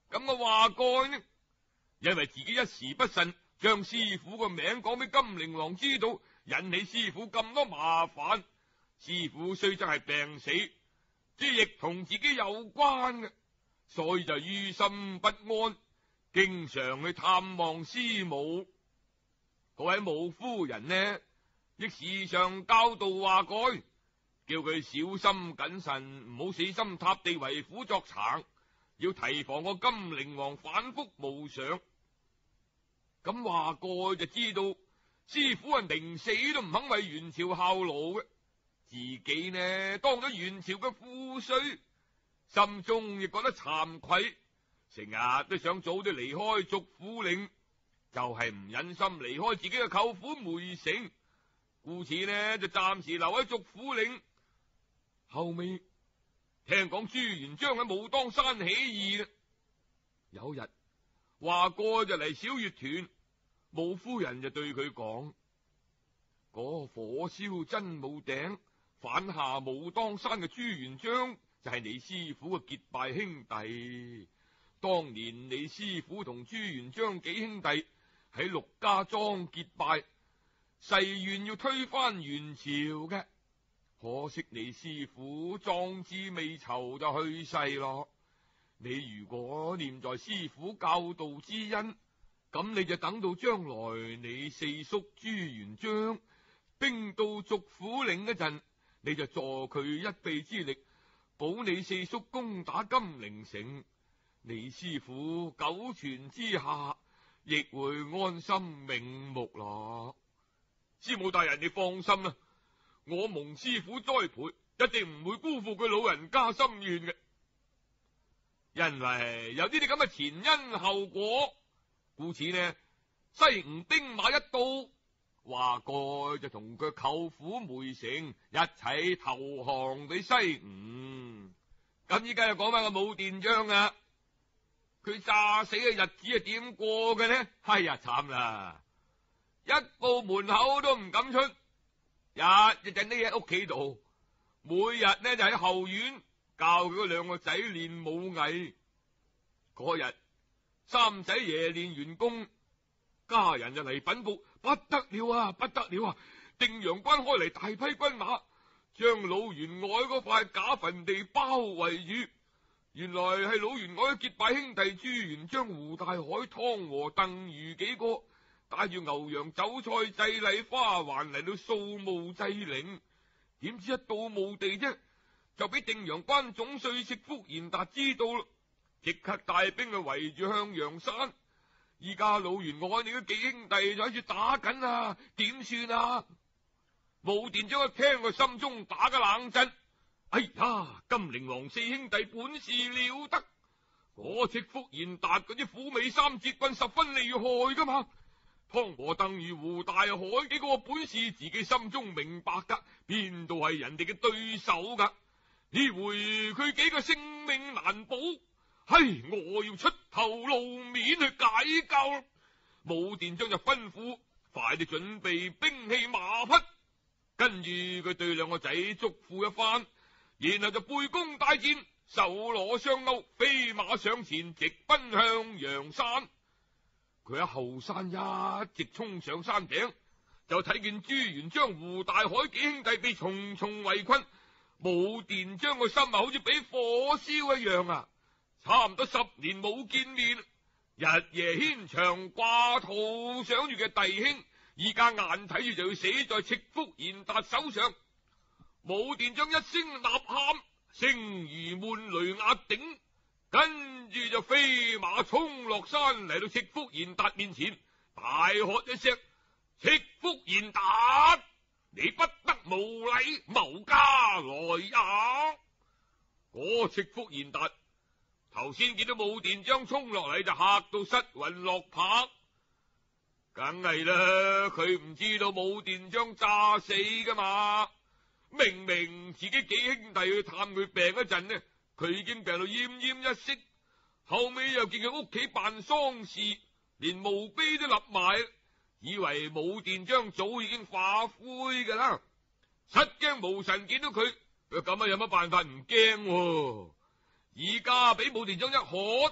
咁個華蓋呢，因為自己一時不慎，將師傅個名講俾金陵王知道，引起師傅咁多麻煩。師傅雖則係病死，即亦同自己有關嘅，所以就於心不安，經常去探望師母。嗰位武夫人呢，亦時常教導華蓋，叫佢小心謹慎，唔好死心塌地為虎作倀，要提防個金陵王反覆無常。咁華蓋就知道師傅係寧死都唔肯為元朝效勞嘅，自己呢當咗元朝嘅副帥，心中亦覺得慚愧，成日都想早啲離開續府嶺，就係、是、唔忍心離開自己嘅舅父梅城，故此呢就暫時留喺續府嶺。後尾聽講朱元璋喺武當山起義啦，有日華蓋就嚟小月團，武夫人就對佢講：嗰、那個、火燒真武頂反下武當山嘅朱元璋就係你師傅嘅結拜兄弟。當年你師傅同朱元璋幾兄弟喺陸家莊結拜，誓願要推翻元朝嘅，可惜你師傅壯志未酬就去世咯。你如果念在師傅教導之恩，咁你就等到將來你四叔朱元璋兵到續府嶺嗰陣，你就助佢一臂之力，保你四叔攻打金陵城。你師傅九泉之下，亦會安心瞑目咯。師母大人，你放心啦，我蒙師傅栽培，一定唔會辜負佢老人家心願嘅。因為有啲啲咁嘅前因後果，故此呢，西吳兵馬一到，華蓋就同佢舅父梅城一齊投降俾西吳。咁依家就講翻個武殿章啊，佢詐死嘅日子係點過嘅呢？哎呀，慘啦！一步門口都唔敢出，日日就匿喺屋企度，每日呢就喺後院教佢嗰兩個仔練武藝。嗰日三仔爺練完功，家人就嚟稟報：不得了啊，不得了啊！定陽關開嚟大批軍馬，將老員外嗰塊假墳地包圍住。原來係老員外結拜兄弟朱元璋、胡大海、湯和、鄧瑜幾個帶住牛羊酒菜祭禮花環嚟到掃墓祭陵，點知一到墓地啫，就俾定陽關總帥戚福賢達知道啦，即刻帶兵去圍住向陽山。依家老員外你嗰幾兄弟就喺住打緊啊，點算啊？武殿章一聽佢心中打個冷震，哎呀，金陵王四兄弟本事了得，我戚福賢達嗰啲虎尾三節棍十分厲害噶嘛，湯和鄧瑜胡大海幾個本事自己心中明白噶，邊度係人哋嘅對手噶？呢回佢幾個性命難保，唉，我要出頭露面去解救。武殿章就吩咐快啲準備兵器馬匹，跟住佢對兩個仔囑咐一番，然後就背弓帶箭，手攞雙鈎，飛馬上前，直奔向陽山。佢喺後山一直衝上山頂，就睇見朱元璋、胡大海幾兄弟被重重圍困。武殿章個心啊，好似俾火燒一樣啊！差唔多十年冇見面，日夜牽腸掛肚想住嘅弟兄，依家眼睇住就要死在戚福賢達手上。武殿章一聲吶喊，聲如悶雷壓頂，跟住就飛馬衝落山嚟到戚福賢達面前，大喝一聲：戚福賢達，你不得無禮，謀家來也！嗰戚福賢達頭先見到武殿章衝落嚟，就嚇到失魂落魄，梗係啦，佢唔知道武殿章詐死噶嘛。明明自己幾兄弟去探佢病嗰陣呢，佢已經病到奄奄一息，後尾又見佢屋企辦喪事，連墓碑都立埋，以為武殿章早已經化灰噶啦，失驚無神見到佢，咁啊有乜辦法唔驚？而家俾武殿章一喝，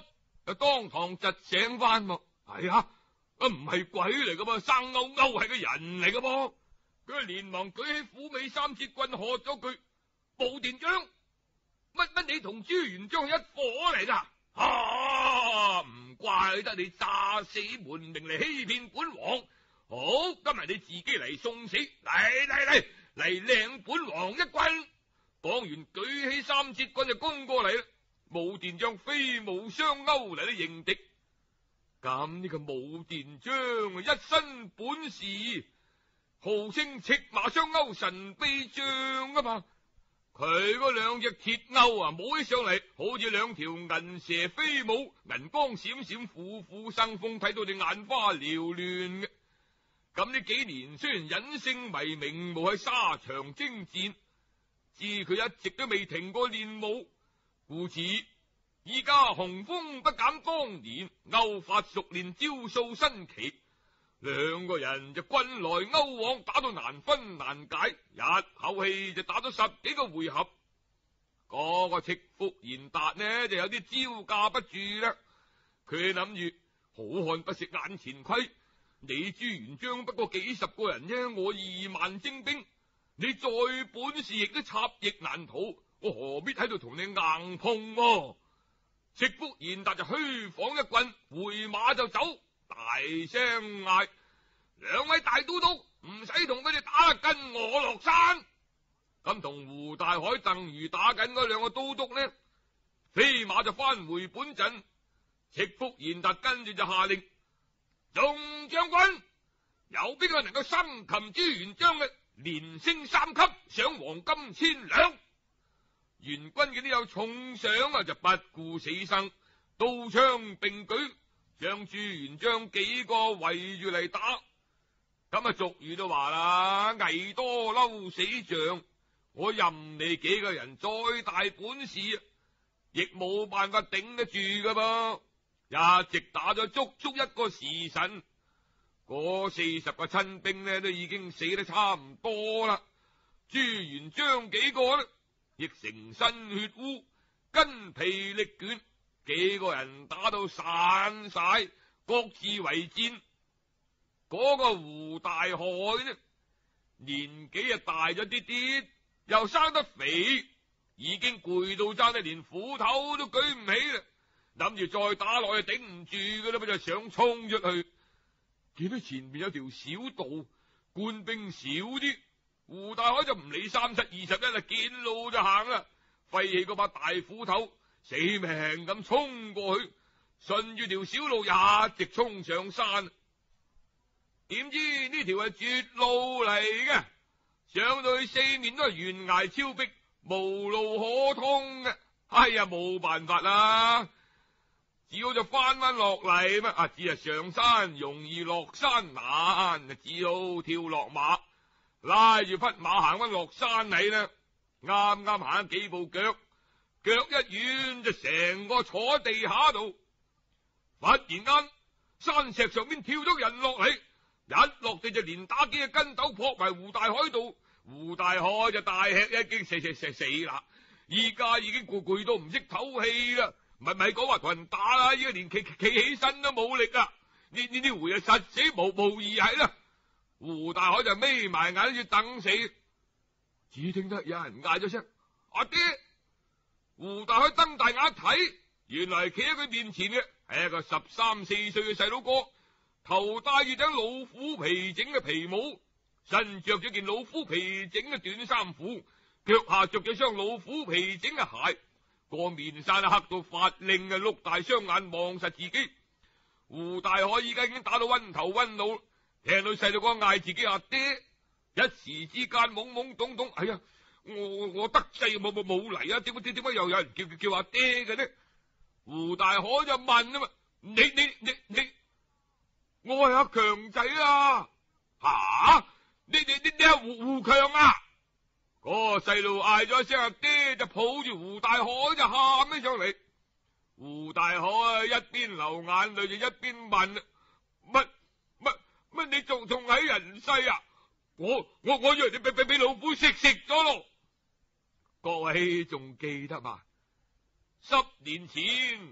就當堂窒醒翻喎。係啊，啊唔係鬼嚟噶噃，生勾勾係個人嚟噶噃。佢連忙舉起虎尾三節棍喝咗句：步田將，乜乜你同朱元璋係一伙嚟噶？啊，唔怪得你詐死門名嚟欺騙本王。好，今日你自己嚟送死，嚟嚟嚟嚟領本王一棍。講完舉起三節棍就攻過嚟啦。武殿將飛舞雙鈎嚟到迎敵。咁呢個武殿將一身本事，號稱赤馬雙鈎神臂將啊嘛。佢嗰兩隻鐵鈎啊，摸起上嚟好似兩條銀蛇飛舞，銀光閃閃，虎虎生風，睇到你眼花繚亂嘅。咁呢幾年雖然隱姓埋名，冇喺沙場征戰，知佢一直都未停過練武，故此依家雄風不減當年，勾法熟練，招數新奇。兩個人就棍來勾往，打到難分難解，一口氣就打咗十幾個回合。嗰、那個戚福賢達呢就有啲招架不住啦。佢諗住好漢不食眼前虧，你朱元璋不過幾十個人啫，我二萬精兵，你再本事亦都插翼難逃，我何必喺度同你硬碰啊？戚福賢達就虛晃一棍，回馬就走。大聲嗌：兩位大都督，唔使同佢哋打啦，跟我落山。咁同胡大海、鄧瑜打緊嗰兩個都督呢，飛馬就翻回本陣。戚福賢達跟住就下令：眾將軍，有邊個能夠生擒朱元璋嘅，連升三級，賞黃金千兩。元軍嘅都有重賞啊，就不顧死生，刀槍並舉，將朱元璋幾個圍住嚟打。咁啊，俗語都話啦，藝多嬲死象。我任你幾個人再大本事，亦冇辦法頂得住噶噃。一直打咗足足一個時辰，嗰四十個親兵呢都已經死得差唔多啦。朱元璋幾個呢，亦成身血污，筋疲力倦，幾個人打到散晒，各自為戰。嗰、那個胡大海呢，年紀啊大咗啲啲，又生得肥，已經攰到爭得連斧頭都舉唔起啦。諗住再打落去頂唔住噶啦，咪就想衝出去。見到前面有條小道，官兵少啲，胡大海就唔理三七二十一啦，見路就行啦，揮起嗰把大斧頭，死命咁衝過去，順住條小路一直衝上山。點知呢條係絕路嚟嘅，上到去四面都係懸崖峭壁，無路可通嘅。哎呀，冇辦法啦，只好就翻翻落嚟嘛。啊，只係上山容易落山難，只好跳落馬，拉住匹馬行翻落山嚟啦。啱啱行幾步腳，腳一軟就成個坐喺地下度。忽然間，山石上邊跳咗人落嚟，一落地就連打幾個筋斗撲埋胡大海度。胡大海就大吃一驚，死死死死啦！依家已經攰攰到唔識唞氣啦，咪咪講話同人打啦，依家連企企起身都冇力啊！呢呢啲回啊實死無無疑係啦。胡大海就眯埋眼住等死，只聽得有人嗌咗聲：阿爹！胡大海瞪大眼一睇，原來企喺佢面前嘅係一個十三四歲嘅細佬哥，頭戴住頂老虎皮整嘅皮帽，身着咗件老虎皮整嘅短衫褲，腳下着咗雙老虎皮整嘅鞋，個面山黑到發令嘅，碌大雙眼望實自己。胡大海依家已經打到暈頭暈腦，聽到細佬哥嗌自己阿爹，一時之間懵懵懂懂，哎呀，我我得勢冇冇冇嚟啊？點解點解又有人叫叫叫阿爹嘅呢？胡大海就問啊嘛，你你你你，我係阿強仔啊！吓，你你你你係胡胡強啊？嗰個細路嗌咗一聲阿爹，就抱住胡大海就喊起上嚟。胡大海一邊流眼淚就一邊問：乜乜乜？你仲仲喺人世啊？我我我以為你俾俾俾老虎食食咗咯。各位仲記得嘛？十年前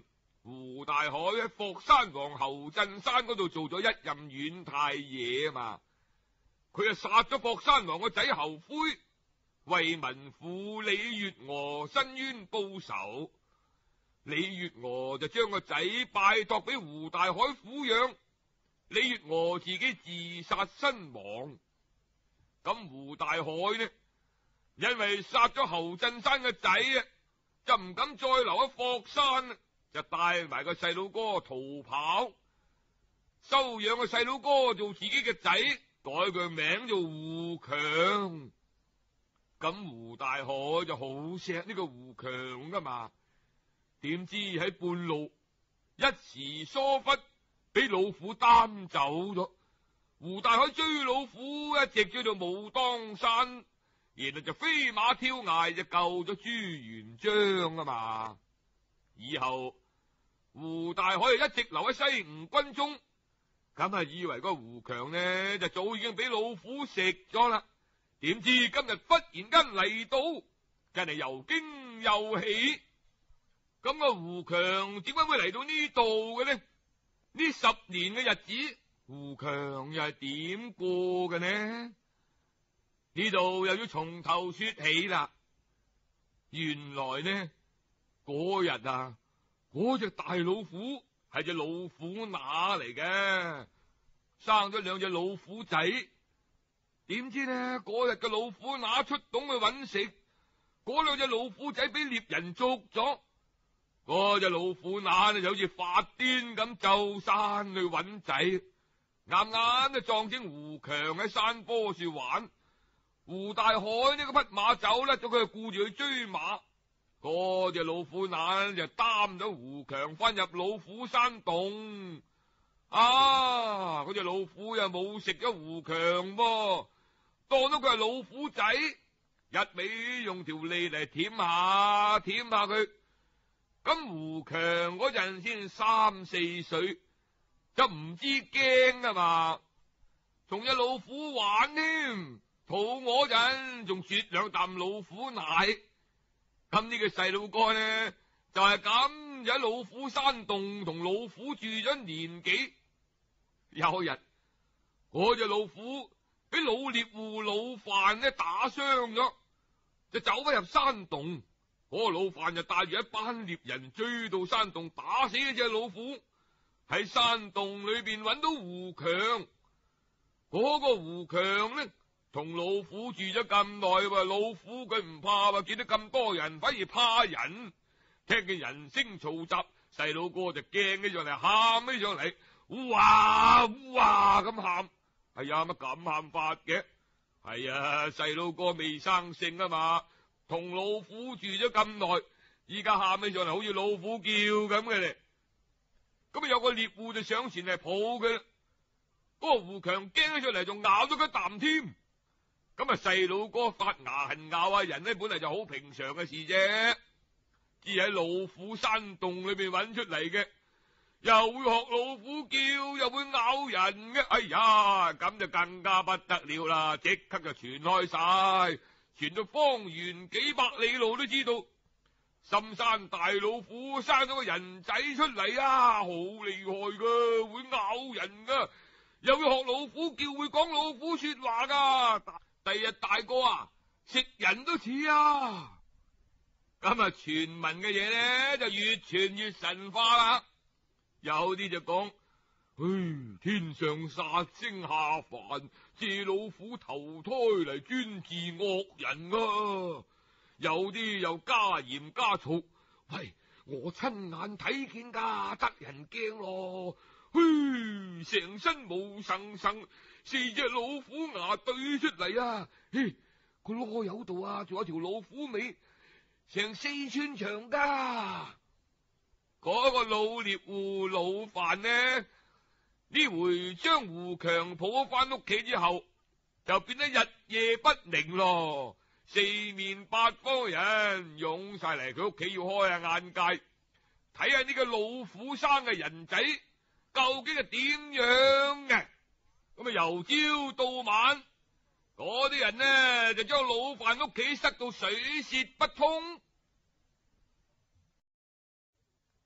胡大海喺霍山王侯振山嗰度做咗一任縣太爺啊嘛，佢啊殺咗霍山王個仔侯魁，為民婦李月娥申冤報仇。李月娥就將個仔拜託俾胡大海撫養，李月娥自己自殺身亡。咁胡大海呢，因為殺咗侯振山嘅仔啊，就唔敢再留喺霍山，就帶埋個細佬哥逃跑，收養個細佬哥做自己嘅仔，改佢名做胡強。咁胡大海就好錫呢個胡強噶嘛，點知喺半路一時疏忽，俾老虎擔走咗。胡大海追老虎，一直追到武當山，然後就飛馬跳崖就救咗朱元璋啊嘛。以後胡大海一直留喺西吳軍中，咁啊以為個胡強呢就早已經俾老虎食咗啦。點知今日忽然間嚟到，真係又驚又喜。咁個胡強點解會嚟到呢度嘅呢？呢十年嘅日子，胡強又係點過嘅呢？呢度又要從頭說起啦。原來呢嗰日啊，嗰隻大老虎係隻老虎乸嚟嘅，生咗兩隻老虎仔。點知呢嗰日嘅老虎乸出洞去揾食，嗰兩隻老虎仔俾獵人捉咗。嗰隻老虎乸就好似發癲咁就山去揾仔，啱啱就撞正胡強喺山坡處玩。胡大海呢個匹馬走甩咗，佢就顧住去追馬。嗰隻老虎乸就擔咗胡強翻入老虎山洞。啊！嗰隻老虎又冇食咗胡強噃，當咗佢係老虎仔，一味用條脷嚟舔下舔下佢。咁胡強嗰陣先三四歲，就唔知驚啊嘛，同隻老虎玩添，肚餓陣仲啜兩啖老虎奶。咁呢個細路哥呢，就係咁喺老虎山洞同老虎住咗年幾。有一日，嗰隻老虎俾老獵戶老范呢打傷咗，就走翻入山洞。嗰個老范就帶住一班獵人追到山洞，打死一隻老虎。喺山洞裏邊揾到胡強。嗰個胡強呢，同老虎住咗咁耐，老虎佢唔怕喎，見到咁多人反而怕人。聽見人聲嘈雜，細佬哥就驚起上嚟，喊起上嚟，哇哇咁喊。係呀，乜咁喊法嘅？係啊，細佬哥未生性啊嘛，同老虎住咗咁耐，依家喊起上嚟好似老虎叫咁嘅咧。咁啊有個獵戶就上前嚟抱佢，嗰個胡強驚起上嚟，仲咬咗佢一啖添。咁啊細佬哥發牙痕咬下人呢，本嚟就好平常嘅事啫，只喺老虎山洞裏邊揾出嚟嘅，又會學老虎叫，又會咬人嘅。哎呀，咁就更加不得了啦，即刻就傳開晒，傳到方圓幾百里路都知道，深山大老虎生咗個人仔出嚟啊，好厲害噶，會咬人噶，又會學老虎叫，會講老虎說話噶。第日大個啊，食人都似啊。咁啊，傳聞嘅嘢咧就越傳越神化啦。有啲就講，唉，天上殺星下凡，借老虎投胎嚟專治惡人啊。有啲又加鹽加醋，喂，我親眼睇見噶，得人驚咯。嘘，成身毛生生，四隻老虎牙對出嚟啊！嘿，個囉柚度啊，仲有條老虎尾，成四寸長噶。嗰個老獵戶老范呢，呢回將胡強抱咗翻屋企之後，就變得日夜不寧咯。四面八方人湧晒嚟佢屋企，要開下眼界，睇下呢個老虎生嘅人仔究竟係點樣嘅。咁啊由朝到晚，嗰啲人呢就將老范屋企塞到水泄不通。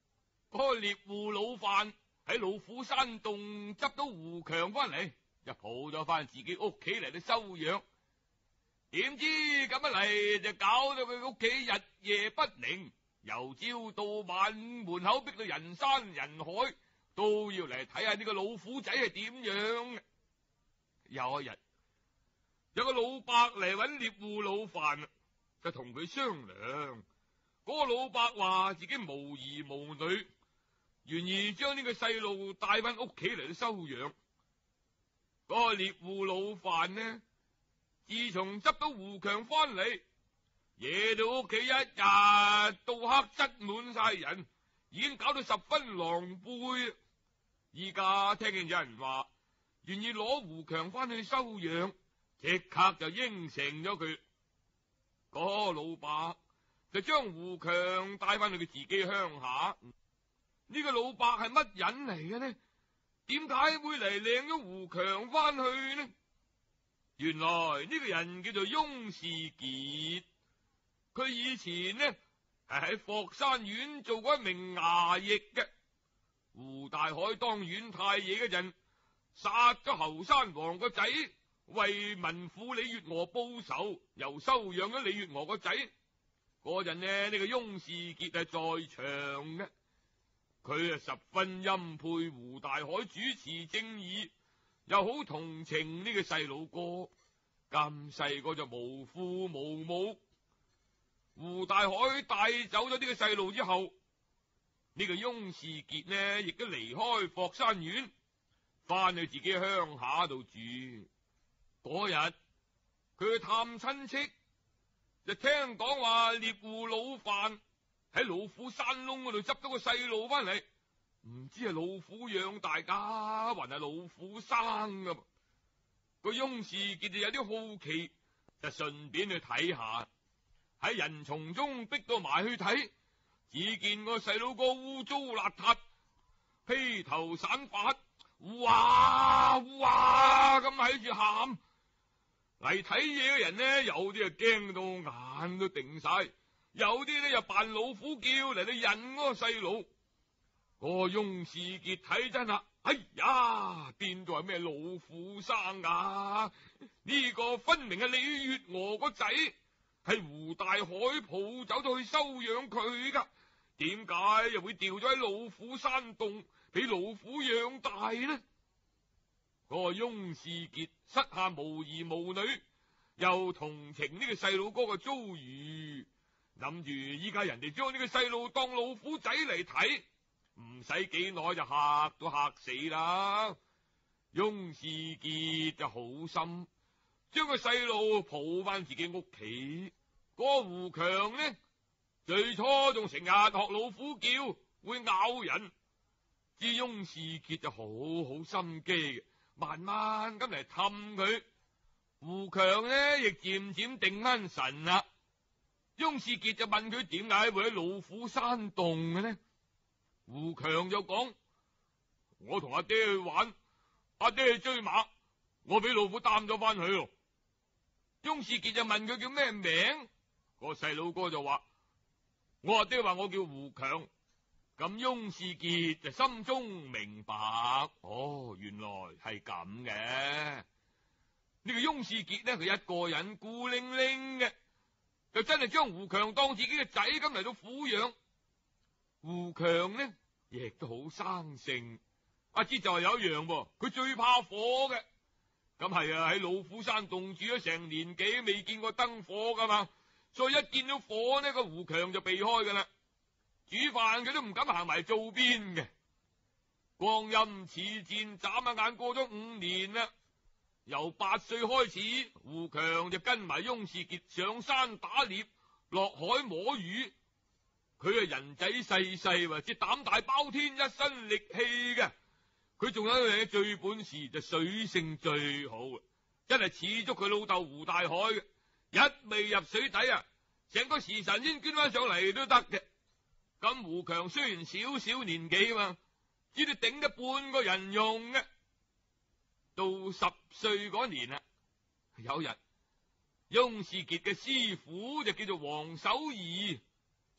嗰個獵戶老范喺老虎山洞執到胡強翻嚟，就抱咗翻自己屋企嚟到收養。點知咁一嚟就搞到佢屋企日夜不寧，由朝到晚門口逼到人山人海，都要嚟睇下呢個老虎仔係點樣。有一日，有個老伯嚟搵獵戶老范，就同佢商量。嗰個老伯話自己無兒無女，願意將呢個細路帶翻屋企嚟到收養。嗰個獵戶老范呢，自從執到胡強翻嚟，惹到屋企一日到黑擠滿晒人，已經搞到十分狼狽。依家聽見有人話願意攞胡強翻去收養，即刻就應承咗佢。嗰個老伯就將胡強帶翻去佢自己鄉下。呢個老伯係乜人嚟嘅呢？點解會嚟領咗胡強翻去呢？原來呢個人叫做翁士傑，佢以前呢係喺霍山縣做過一名衙役嘅。胡大海當縣太爺嗰陣，殺咗侯山王個仔，為民婦李月娥報仇，又收養咗李月娥個仔。嗰陣呢，呢個翁士傑係在場嘅，佢啊十分欽佩胡大海主持正義，又好同情呢個細佬哥。咁細個就無父無母，胡大海帶走咗呢個細路之後，呢個翁士傑呢亦都離開霍山縣，翻去自己鄉下度住。嗰日佢去探親戚，就聽講話獵戶老范喺老虎山窿嗰度執到個細路翻嚟，唔知係老虎養大噶，還係老虎生噶。個翁士傑就有啲好奇，就順便去睇下。喺人叢中逼到埋去睇，只見個細佬哥污糟邋遢，披頭散髮，哇哇咁喺住喊。嚟睇嘢嘅人呢，有啲啊驚到眼都定晒，有啲呢又扮老虎叫嚟到引嗰個細路。個翁士傑睇真啦，哎呀，邊度係咩老虎生啊？呢個分明係李月娥個仔，係胡大海抱走咗去收養佢噶，點解又會掉咗喺老虎山洞俾老虎養大呢？個翁士傑膝下無兒無女，又同情呢個細路哥嘅遭遇，諗住依家人哋將呢個細路當老虎仔嚟睇，唔使幾耐就嚇都嚇死啦。翁士傑就好心，將個細路抱翻自己屋企。個胡強呢，最初仲成日學老虎叫，會咬人。知翁士傑就好好心機嘅，慢慢咁嚟氹佢。胡強呢亦漸漸定翻神啦。翁士傑就問佢點解會喺老虎山洞嘅呢？胡強就講：我同阿爹去玩，阿爹去追馬，我俾老虎擔咗翻去咯。翁士傑就問佢叫咩名？個細佬哥就話：我阿爹話我叫胡強。咁翁士傑就心中明白，哦，原來係咁嘅。呢個翁士傑呢，佢一個人孤零零嘅，就真係將胡強當自己嘅仔咁嚟到撫養。胡強呢亦都好生性，阿知就係有一樣噃，佢最怕火嘅。咁係啊，喺老虎山洞住咗成年幾，未見過燈火噶嘛，所以一見到火呢，個胡強就避開噶啦。煮飯佢都唔敢行埋灶邊嘅。光陰似箭，眨下眼過咗五年啦。由八歲開始，胡強就跟埋翁士傑上山打獵，落海摸魚。佢係人仔細細，或者膽大包天，一身力氣嘅。佢仲有一樣嘢最本事，就水性最好，真係似足佢老豆胡大海嘅。一未入水底啊，成個時辰先捐翻上嚟都得嘅。咁胡強雖然少少年紀嘛，只係頂得半個人用嘅。到十歲嗰年啦，有日翁士傑嘅師傅就叫做黃守義，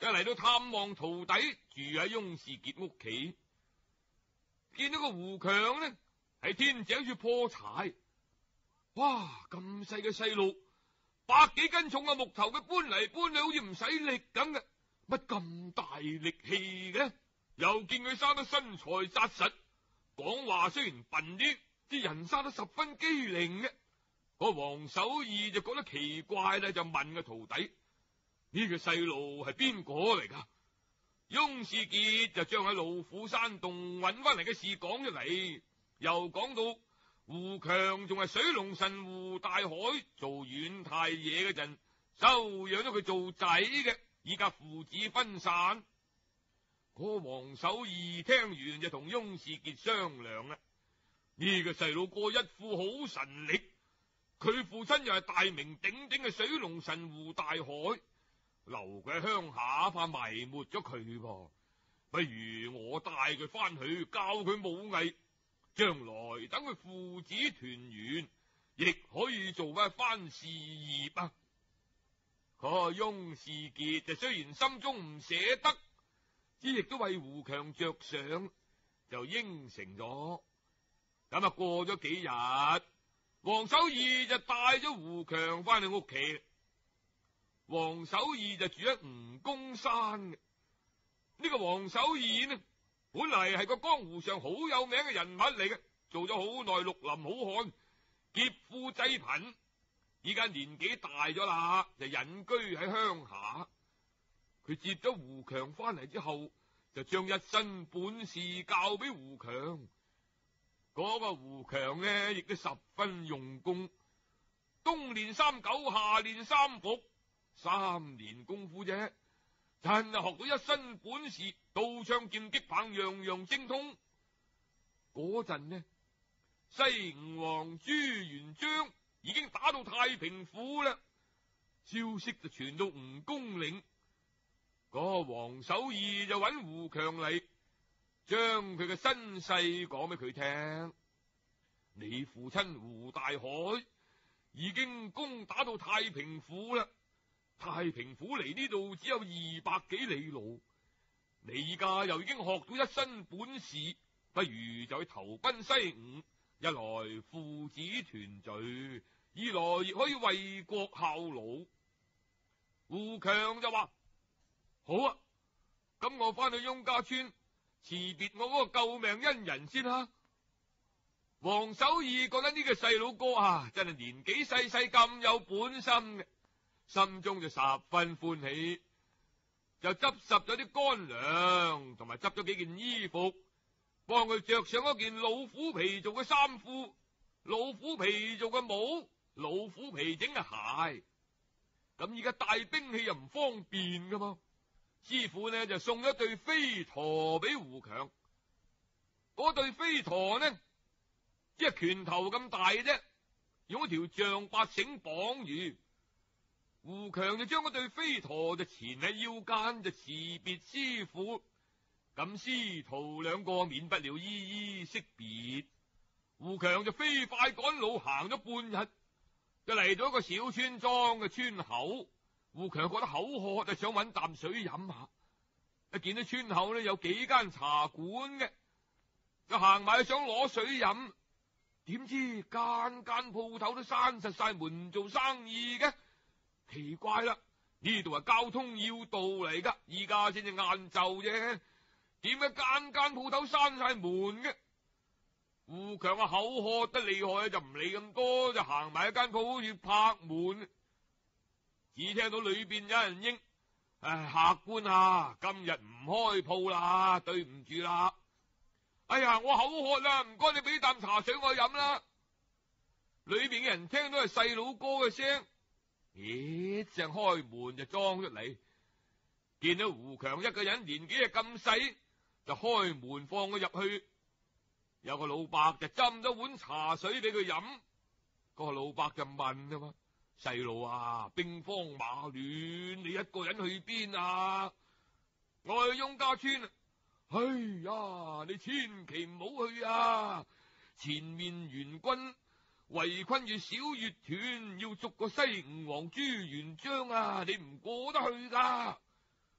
就嚟到探望徒弟住喺翁士傑屋企，見到個胡強呢喺天井處破柴。哇！咁細嘅細路，百幾斤重嘅木頭，佢搬嚟搬去好似唔使力咁嘅，乜咁大力氣嘅？又見佢生得身材紮實，講話雖然笨啲，啲人生得十分機靈嘅。個黃守義就覺得奇怪啦，就問個徒弟：呢個細路係邊個嚟噶？翁士傑就將喺老虎山洞揾翻嚟嘅事講出嚟，又講到胡強仲係水龍神胡大海做縣太爺嗰陣收養咗佢做仔嘅，依家父子分散。個黃守義聽完就同翁士傑商量啦，呢個細佬哥一副好神力，佢父親又係大名鼎鼎嘅水龍神胡大海，留佢喺鄉下怕埋沒咗佢噃，不如我帶佢翻去教佢武藝，將來等佢父子團圓，亦可以做一番事業啊！個翁士傑就雖然心中唔捨得，之亦都為胡強着想，就應承咗。咁啊過咗幾日，黃守義就帶咗胡強翻去屋企。黃守義就住喺吳公山嘅。呢個黃守義呢，本嚟係個江湖上好有名嘅人物嚟嘅，做咗好耐綠林好漢，劫富濟貧。依家年紀大咗啦，就隱居喺鄉下。佢接咗胡強翻嚟之後，就將一身本事教俾胡強。嗰個胡強呢，亦都十分用功，冬練三九，夏練三伏，三年功夫啫，真係學到一身本事，刀槍劍戟棒樣樣精通。嗰陣呢，西吳王朱元璋已經打到太平府啦，消息就傳到吳公嶺。嗰個黃守義就揾胡強嚟，將佢嘅身世講俾佢聽。你父親胡大海已經攻打到太平府啦，太平府離呢度只有二百幾里路，你而家又已經學到一身本事，不如就去投奔西吳，一來父子團聚，二來亦可以為國效勞。胡強就話：好啊，咁我翻去翁家村辭別我嗰個救命恩人先啦。黃守義覺得呢個細佬哥啊，真係年紀細細咁有本心嘅，心中就十分歡喜，就執拾咗啲乾糧，同埋執咗幾件衣服，幫佢着上一件老虎皮做嘅衫褲、老虎皮做嘅帽、老虎皮整嘅鞋。咁而家帶兵器又唔方便噶嘛，師傅呢就送咗對飛駝俾胡強。嗰對飛駝呢，即係拳頭咁大嘅啫，用一條象八繩綁住。胡強就將嗰對飛駝就纏喺腰間，就辭別師傅。咁師徒兩個免不了依依惜別。胡強就飛快趕路，行咗半日，就嚟到一個小村莊嘅村口。胡強覺得口渴，就想搵啖水飲下。一見到村口呢有幾間茶館嘅，就行埋去想攞水飲。點知間間鋪頭都閂實晒門唔做生意嘅，奇怪啦！呢度係交通要道嚟噶，依家先至晏晝啫，點解間間鋪頭閂晒門嘅？胡強啊，口渴得厲害，就唔理咁多，就行埋一間鋪好似拍門。只聽到裏邊有人應：唉，客官啊，今日唔開鋪啦，對唔住啦。哎呀，我口渴啦，唔該你俾啖茶水我飲啦。裏邊嘅人聽到係細佬哥嘅聲，咦，正開門就裝出嚟，見到胡強一個人年紀係咁細，就開門放佢入去。有個老伯就斟咗碗茶水俾佢飲。個老伯就問啊嘛：細路啊，兵荒馬亂，你一個人去邊啊？我去翁家村啊。哎呀，你千祈唔好去啊！前面元軍圍困住小月團，要捉個西吳王朱元璋啊！你唔過得去噶。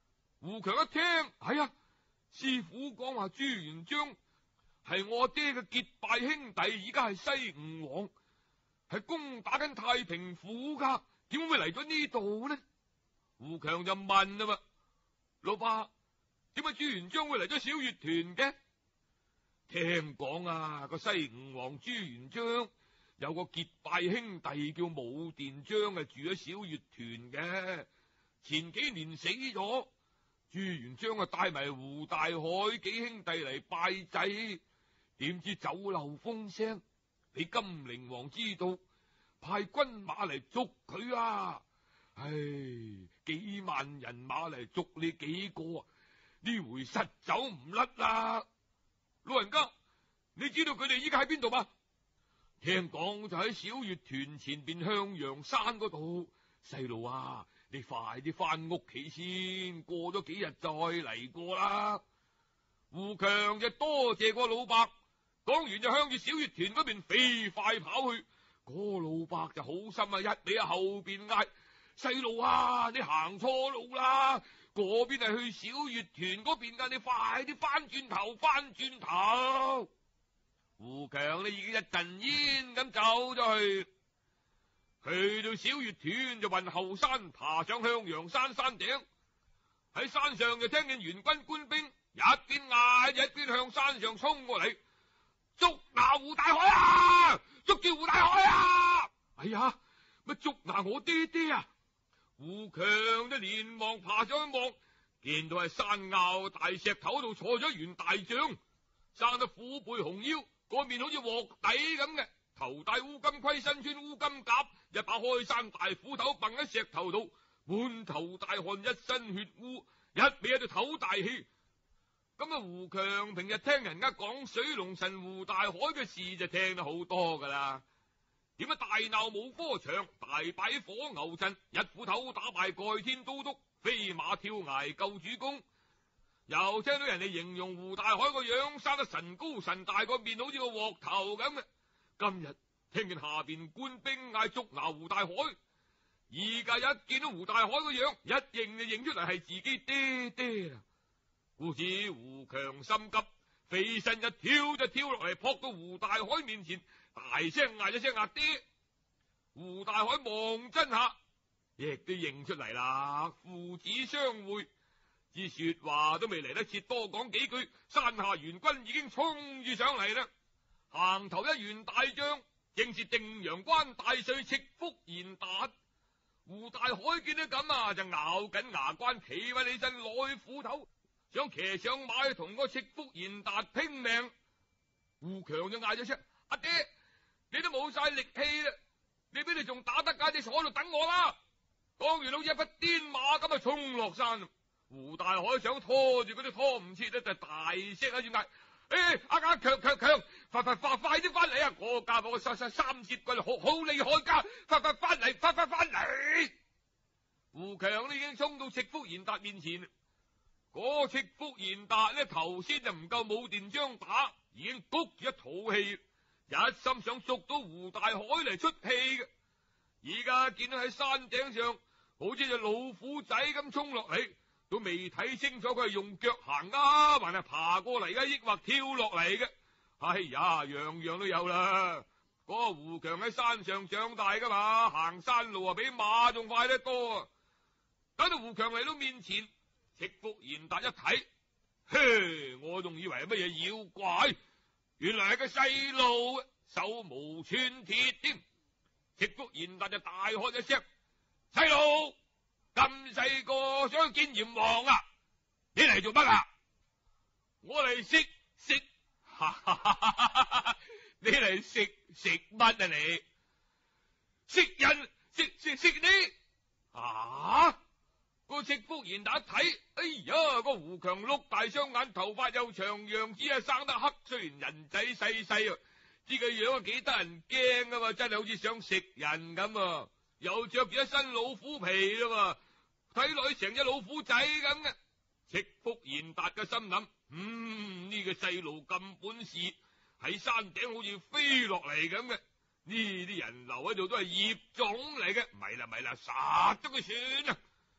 胡強一聽，哎呀，師傅講話朱元璋係我爹嘅結拜兄弟，而家係西吳王，係攻打緊太平府噶，點會嚟咗呢度呢？胡強就問啦嘛，老伯，點解朱元璋會嚟咗小月團嘅？聽講啊，個西吳王朱元璋有個結拜兄弟叫武殿章啊，住喺小月團嘅，前幾年死咗。朱元璋啊，帶埋胡大海幾兄弟嚟拜祭，點知走漏風聲，俾金陵王知道，派軍馬嚟捉佢啊！唉，幾萬人馬嚟捉你幾個啊？呢回實走唔甩啦！老人家，你知道佢哋依家喺邊度嗎？聽講就喺小月團前邊向陽山嗰度。細路啊，你快啲翻屋企先，過咗幾日再嚟過啦。胡強就多謝個老伯，講完就向住小月團嗰邊飛快跑去。嗰個老伯就好心啊，一味喺後邊嗌：細路啊，你行錯路啦！嗰邊係去小月團嗰邊噶，你快啲翻轉頭，翻轉頭！胡強呢已經一陣煙咁走咗去。去到小月團就運後山爬上向陽山山頂，喺山上就聽見元軍官兵一邊嗌一邊向山上衝過嚟，捉拿胡大海啊！捉住胡大海啊！哎呀，乜捉拿我爹爹啊！胡強就連忙爬上去望，見到係山坳大石頭度坐咗員大將，生得虎背熊腰，個面好似鑊底咁嘅，頭戴烏金盔，身穿烏金甲，一把開山大斧頭掟喺石頭度，滿頭大汗，一身血污，一味喺度唞大氣。咁啊，胡強平日聽人家講水龍神胡大海嘅事就聽得好多噶啦。點解大鬧武科場，大擺火牛陣，一斧頭打敗蓋天都督，飛馬跳崖救主公？又聽到人哋形容胡大海個樣生得神高神大，個面好似個鑊頭咁嘅。今日聽見下邊官兵嗌捉拿胡大海，而家一見到胡大海個樣，一認就認出嚟係自己爹爹啦。故此胡強心急，飛身一跳就跳落嚟，撲到胡大海面前，大聲嗌咗聲阿爹。胡大海望真下，亦都認出嚟啦。父子相會，至說話都未嚟得切多講幾句，山下元軍已經衝住上嚟啦。行頭一員大將，正是定陽關大帥赤福賢達。胡大海見到咁啊，就咬緊牙關，企返起身，攞斧頭想騎上馬去同個赤福賢達拼命。胡強就嗌咗聲：阿爹，你都冇晒力氣啦，你邊度仲打得㗎？你坐喺度等我啦！講完好似一匹癲馬咁啊，衝落山。胡大海想拖住佢都拖唔切，就大聲喺度嗌：誒，阿家強強強，快快快快啲翻嚟啊！我家伙三三三節棍，好好厲害噶，快快翻嚟，快快翻嚟！胡強呢已經衝到赤福賢達面前，嗰赤福賢達呢頭先就唔夠武殿章打，已經谷住一肚氣，一心想捉到胡大海嚟出氣嘅。而家見到喺山頂上，好似隻老虎仔咁衝落嚟，都未睇清楚佢係用腳行啊，還係爬過嚟嘅，抑或跳落嚟嘅。哎呀，樣樣都有啦。嗰個胡強喺山上長大噶嘛，行山路啊比馬仲快得多啊。等到胡強嚟到面前，赤福賢達一睇，嘿，我仲以為係乜嘢妖怪，原來係個細路，手無寸鐵添。赤福賢達就大喝一聲：細路，咁細個想去見閻王啊？你嚟做乜啊？我嚟食食，哈哈哈哈哈！你嚟食食乜啊？你食人食食食你啊！個赤福賢達一睇，哎呀，個胡強碌大雙眼，頭髮又長，樣子啊生得黑，雖然人仔細細啊，知個樣啊幾得人驚啊嘛，真係好似想食人咁啊！又着住一身老虎皮啦嘛，睇落去成隻老虎仔咁嘅。赤福賢達嘅心諗：嗯，呢個細路咁本事，喺山頂好似飛落嚟咁嘅。呢啲人留喺度都係孽種嚟嘅，咪啦咪啦，殺咗佢算啦。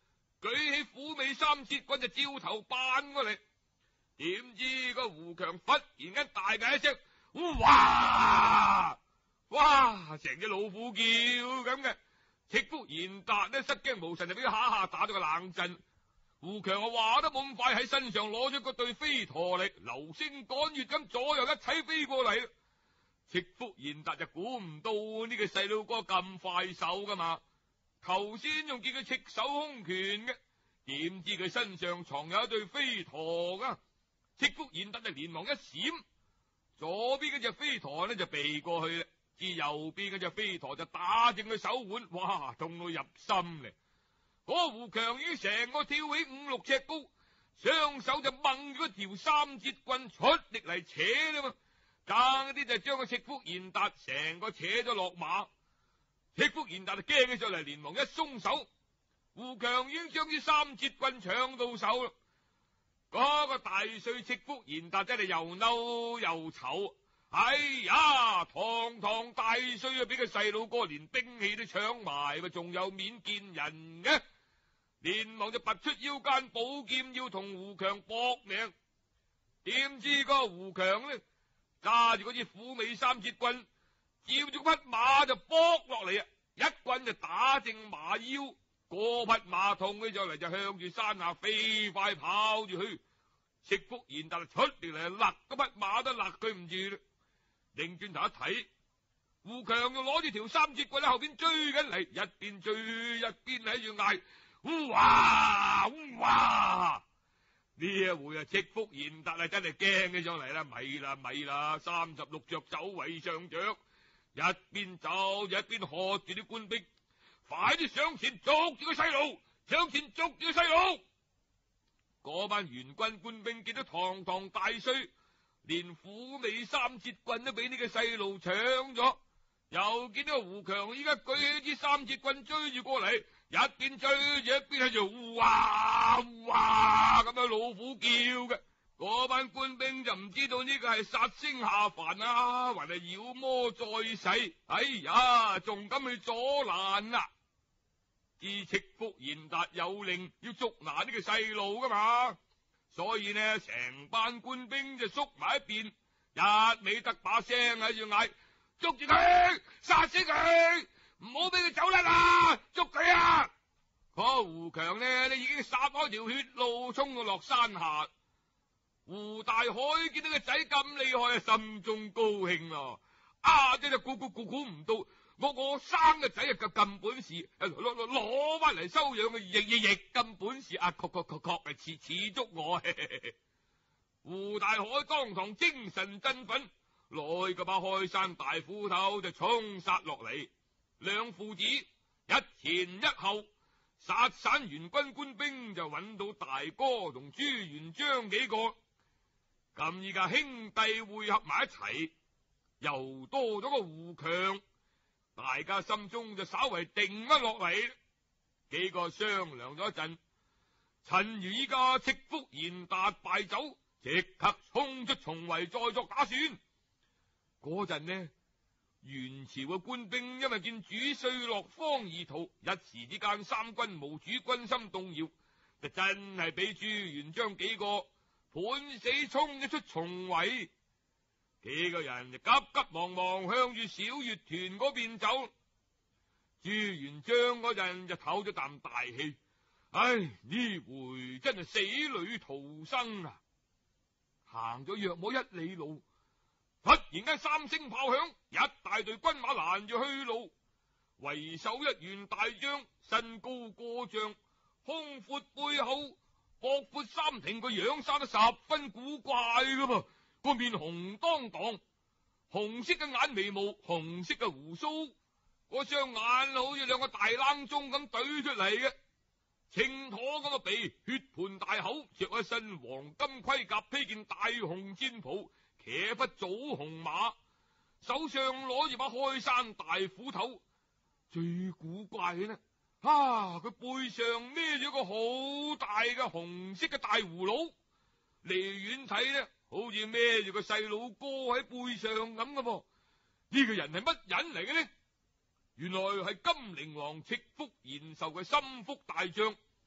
舉起虎尾三節棍就照頭扮過嚟。點知個胡強忽然間大嗌一聲，哇！哇！成隻老虎叫咁嘅。戚福賢達呢失驚無神就俾佢下下打咗個冷震。胡強啊話都冇咁快喺身上攞咗個對飛陀嚟，流星趕月咁左右一齊飛過嚟。戚福賢達就估唔到呢個細路哥咁快手噶嘛，頭先仲見佢赤手空拳嘅，點知佢身上藏有一對飛陀噶。戚福賢達就連忙一閃，左邊嗰隻飛陀呢就避過去啦，至右邊嗰隻飛陀就打正佢手腕，哇，痛到入心嚟。嗰胡強已經成個跳起五六尺高，雙手就掹咗條三節棍出力嚟扯啦嘛，爭啲就將個戚福賢達成個扯咗落馬。戚福賢達就驚起上嚟，連忙一鬆手，胡強已經將啲三節棍搶到手啦。嗰個大帥戚福賢達真係又嬲又醜，哎呀，堂堂大帥啊，俾個細佬哥連兵器都搶埋，仲有面見人嘅，連忙就拔出腰間寶劍要同胡強搏命。點知個胡強呢揸住嗰支虎尾三節棍，照住匹馬就搏落嚟啊！一棍就打正馬腰，嗰匹馬痛起上嚟就向住山下飛快跑住去。戚福賢達出嚟嚟勒嗰匹馬都勒佢唔住啦。擰轉頭一睇，胡強又攞住條三節棍喺後邊追緊嚟，一邊追一邊喺度嗌，呼哇呼哇！呢一回啊，戚福賢達啊真係驚起上嚟啦，咪啦咪啦，三十六着走為上着，一邊走就一邊喝住啲官兵，快啲上前捉住個細路，上前捉住個細路。嗰班元軍官兵見到堂堂大帥，連虎尾三節棍都俾呢個細路搶咗，又見到胡強依家舉起支三節棍追住過嚟，一邊追住一邊喺度呼哇呼哇咁樣老虎叫嘅。嗰班官兵就唔知道呢個係殺星下凡啊，還係妖魔在世，哎呀，仲敢去阻攔啊！知戚福賢達有令要捉拿呢個細路噶嘛，所以呢成班官兵就縮埋一邊，一味得把聲喺度嗌，捉住佢，殺死佢，唔好俾佢走甩啊！捉佢啊！嗰胡強呢，你已經殺開條血路，衝到落山下。胡大海見到個仔咁厲害，心中高興咯，啊，真係估估估估唔到。我我生個仔啊咁咁本事，攞攞攞翻嚟收養嘅，亦亦亦咁本事啊，確確確確係似似足我。嘿嘿嘿，胡大海當堂精神振奮，攞起嗰把開山大斧頭就衝殺落嚟，兩父子一前一後殺散元軍官兵，就揾到大哥同朱元璋幾個，咁而家兄弟會合埋一齊，又多咗個胡強。大家心中就稍為定咗落嚟，幾個商量咗一陣，趁如依家戚福賢達敗走，即刻衝出重圍再作打算。嗰陣呢，元朝嘅官兵因為見主帥落荒而逃，一時之間三軍無主，軍心動搖，就真係俾朱元璋幾個判死衝咗出重圍。幾個人就急急忙忙向住小月團嗰邊走。朱元璋嗰陣就唞咗啖大氣，唉，呢回真係死裏逃生啊！行咗約莫一里路，忽然間三聲炮響，一大隊軍馬攔住去路。為首一員大將，身高過丈，胸闊背厚，膊闊三庭，個樣生得十分古怪噶噃。個面紅當當，紅色嘅眼眉毛，紅色嘅鬍鬚，嗰雙眼好似兩個大冷鐘咁懟出嚟嘅，青駝咁嘅鼻，血盆大口，着一身黃金盔甲，披件大紅戰袍，騎一匹棗紅馬，手上攞住把開山大斧頭。最古怪嘅呢，啊，佢背上孭咗個好大嘅紅色嘅大葫蘆，離遠睇呢，好似孭住個細佬哥喺背上咁嘅噃。呢個人係乜人嚟嘅呢？原來係金陵王戚福延壽嘅心腹大將，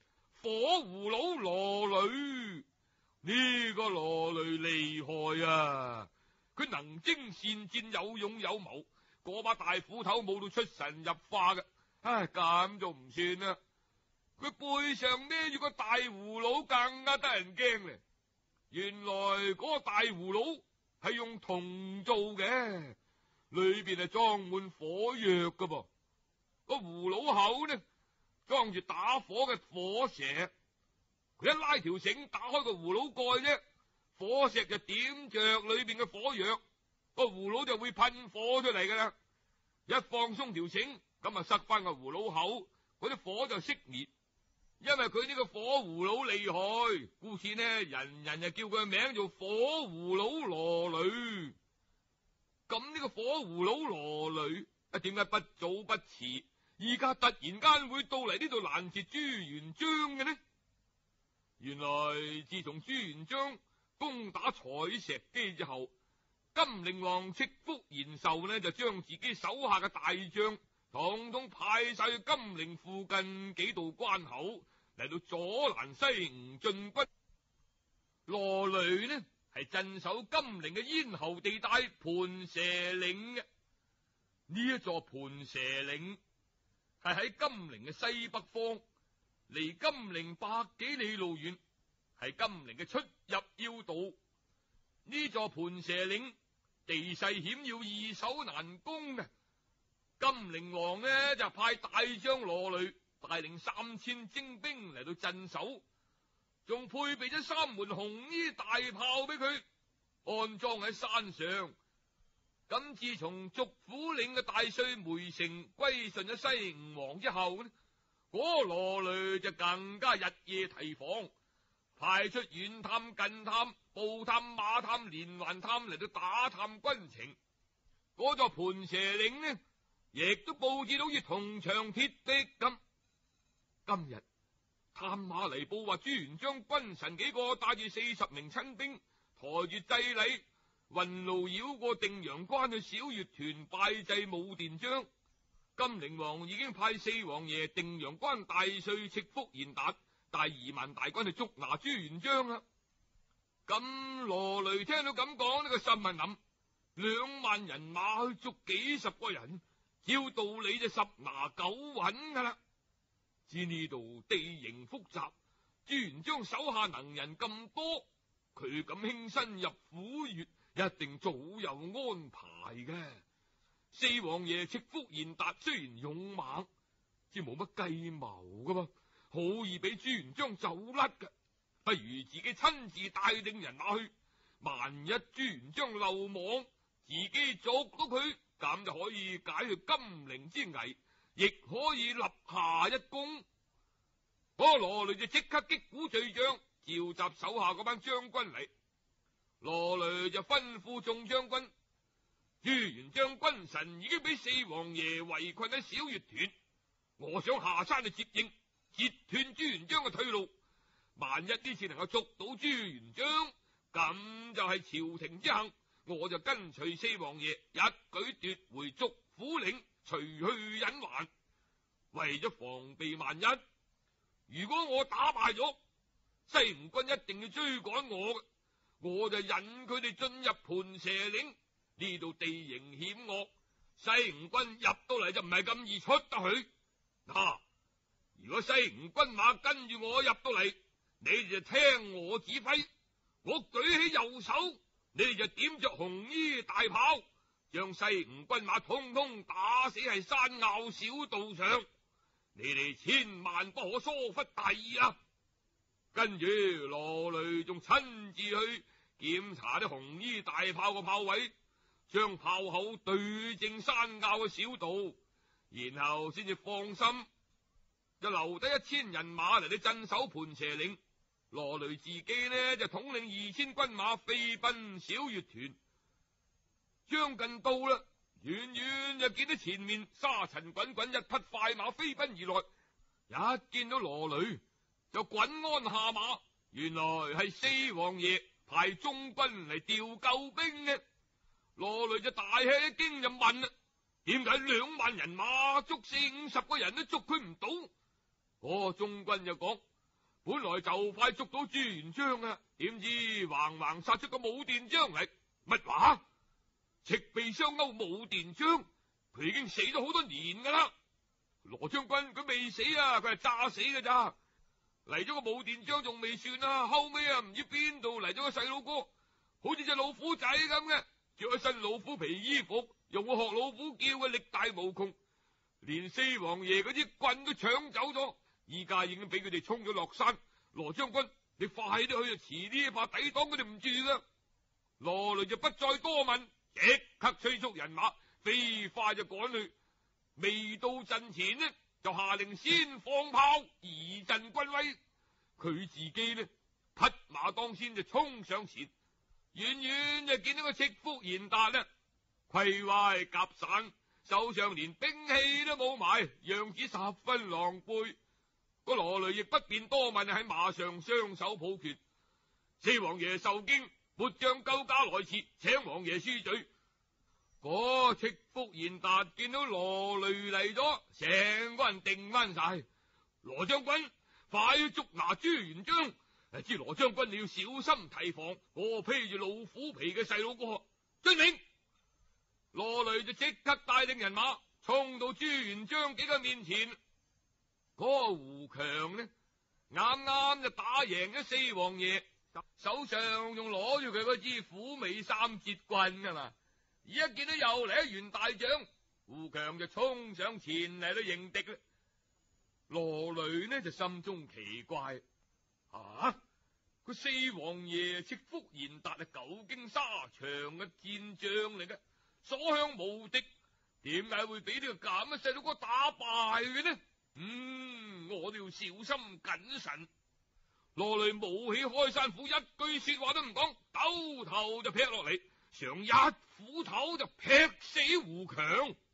火葫蘆羅雷。呢個羅雷厲害啊！佢能征善戰，有勇有謀，嗰把大斧頭舞到出神入化嘅。唉，咁就唔算啦。佢背上孭住個大葫蘆，更加得人驚咧。原來嗰個大葫蘆係用銅做嘅，裏邊係裝滿火藥噶噃。個葫蘆口呢，裝住打火嘅火石。佢一拉條繩，打開個葫蘆蓋啫，火石就點着裏邊嘅火藥，個葫蘆就會噴火出嚟噶啦。一放鬆條繩，咁啊塞翻個葫蘆口，嗰啲火就熄滅。因為佢呢個火葫蘆厲害，故此呢，人人就叫佢嘅名做火葫蘆羅雷。咁呢個火葫蘆羅雷啊，點解不早不遲，而家突然間會到嚟呢度攔截朱元璋嘅呢？原來自從朱元璋攻打采石磯之後，金陵王戚福延壽呢就將自己手下嘅大將統統派晒去金陵附近幾道關口嚟到阻攔西吳進軍。羅雷呢係鎮守金陵嘅咽喉地帶盤蛇嶺嘅。呢一座盤蛇嶺係喺金陵嘅西北方，離金陵百幾里路遠，係金陵嘅出入要道。呢座盤蛇嶺地勢險要，易守難攻嘅。金陵王呢就派大將羅雷帶領三千精兵嚟到鎮守，仲配備咗三門紅衣大炮俾佢安裝喺山上。咁自從逐虎嶺嘅大帥梅城歸順咗西吳王之後呢，嗰羅雷就更加日夜提防，派出遠探、近探、步探、馬探、連環探嚟到打探軍情。嗰座盤蛇嶺呢，亦都布置到好似銅牆鐵壁咁。今日探馬嚟報話，朱元璋軍臣幾個帶住四十名親兵，抬住祭禮運路繞過定陽關去小月屯拜祭武殿章。金陵王已經派四王爺、定陽關大帥戚福延達帶二萬大軍去捉拿朱元璋啦。咁羅雷聽到咁講，呢個心啊諗，兩萬人馬去捉幾十個人，照道理就十拿九穩噶啦。知呢度地形複雜，朱元璋手下能人咁多，佢咁輕身入虎穴，一定早有安排嘅。四王爺戚福延達雖然勇猛，只冇乜計謀噶噃，好易俾朱元璋走甩嘅。不如自己親自帶領人馬去，萬一朱元璋漏網，自己捉到佢，咁就可以解去金陵之危，亦可以立下一功。嗰羅雷就即刻擊鼓聚將，召集手下嗰班將軍嚟。羅雷就吩咐眾將軍：朱元璋軍臣已經俾四王爺圍困喺小月屯，我想下山去接應，截斷朱元璋嘅退路。萬一呢次能夠捉到朱元璋，咁就係朝廷之幸，我就跟隨四王爺一舉奪回逐虎嶺，除去隱患。為咗防備萬一，如果我打敗咗，西吳軍一定要追趕我嘅，我就引佢哋進入盤蛇嶺。呢度地形險惡，西吳軍入到嚟就唔係咁易出得去。嗱、啊，如果西吳軍馬跟住我入到嚟，你哋就聽我指揮，我舉起右手，你哋就點着紅衣大炮，將西吳軍馬通通打死喺山坳小道上。你哋千萬不可疏忽大意啊！跟住羅雷仲親自去檢查啲紅衣大炮嘅炮位，將炮口對正山坳嘅小道，然後先至放心，就留低一千人馬嚟到鎮守盤蛇嶺。羅雷自己呢就統領二千軍馬飛奔小月屯。將近到啦，遠遠就見到前面沙塵滾滾，一匹快馬飛奔而來。一見到羅雷就滾鞍下馬，原來係四王爺派中軍嚟調救兵嘅。羅雷就大吃一驚，就問啦：點解兩萬人馬捉四五十個人都捉佢唔到？嗰個中軍就講： 本來就快捉到朱元璋啊，點知橫橫殺出個武殿章嚟。乜話？赤臂雙鈎武殿章，佢已經死咗好多年噶啦。羅將軍佢未死啊，佢係詐死噶咋。嚟咗個武殿章仲未算啊，後尾啊唔知邊度嚟咗個細佬哥，好似隻老虎仔咁嘅，着一身老虎皮衣服，用個學老虎叫嘅力大無窮，連四王爺嗰啲棍都搶走咗，依家已經俾佢哋衝咗落山。羅將軍，你快啲去啊，遲啲怕抵擋佢哋唔住噶。羅雷就不再多問，即刻催促人馬，飛快就趕去。未到陣前呢，就下令先放炮，以振軍威。佢自己呢，匹馬當先就衝上前，遠遠就見到個赤腹賢達呢，攜懷甲傘，手上連兵器都冇埋，樣子十分狼狽。個羅雷亦不便多問，喺馬上雙手抱拳。四王爺受驚，末將救駕來遲，請王爺恕罪。嗰赤腹賢達見到羅雷嚟咗，成個人定翻晒。羅將軍，快去捉拿朱元璋！知羅將軍你要小心提防，我披住老虎皮嘅細佬哥。遵命。羅雷就即刻帶領人馬衝到朱元璋幾個面前。嗰個胡強呢，啱啱就打贏咗四王爺，手上仲攞住佢嗰支虎尾三節棍噶嘛。而家見到又嚟一員大將，胡強就衝上前嚟到迎敵啦。羅雷呢就心中奇怪，啊，個四王爺赤腹賢達係久經沙場嘅戰將嚟嘅，所向無敵，點解會俾呢個咁嘅細佬哥打敗嘅呢？嗯，我哋要小心謹慎。羅雷舞起開山斧，一句說話都唔講，兜頭就劈落嚟，上一斧頭就劈死胡強。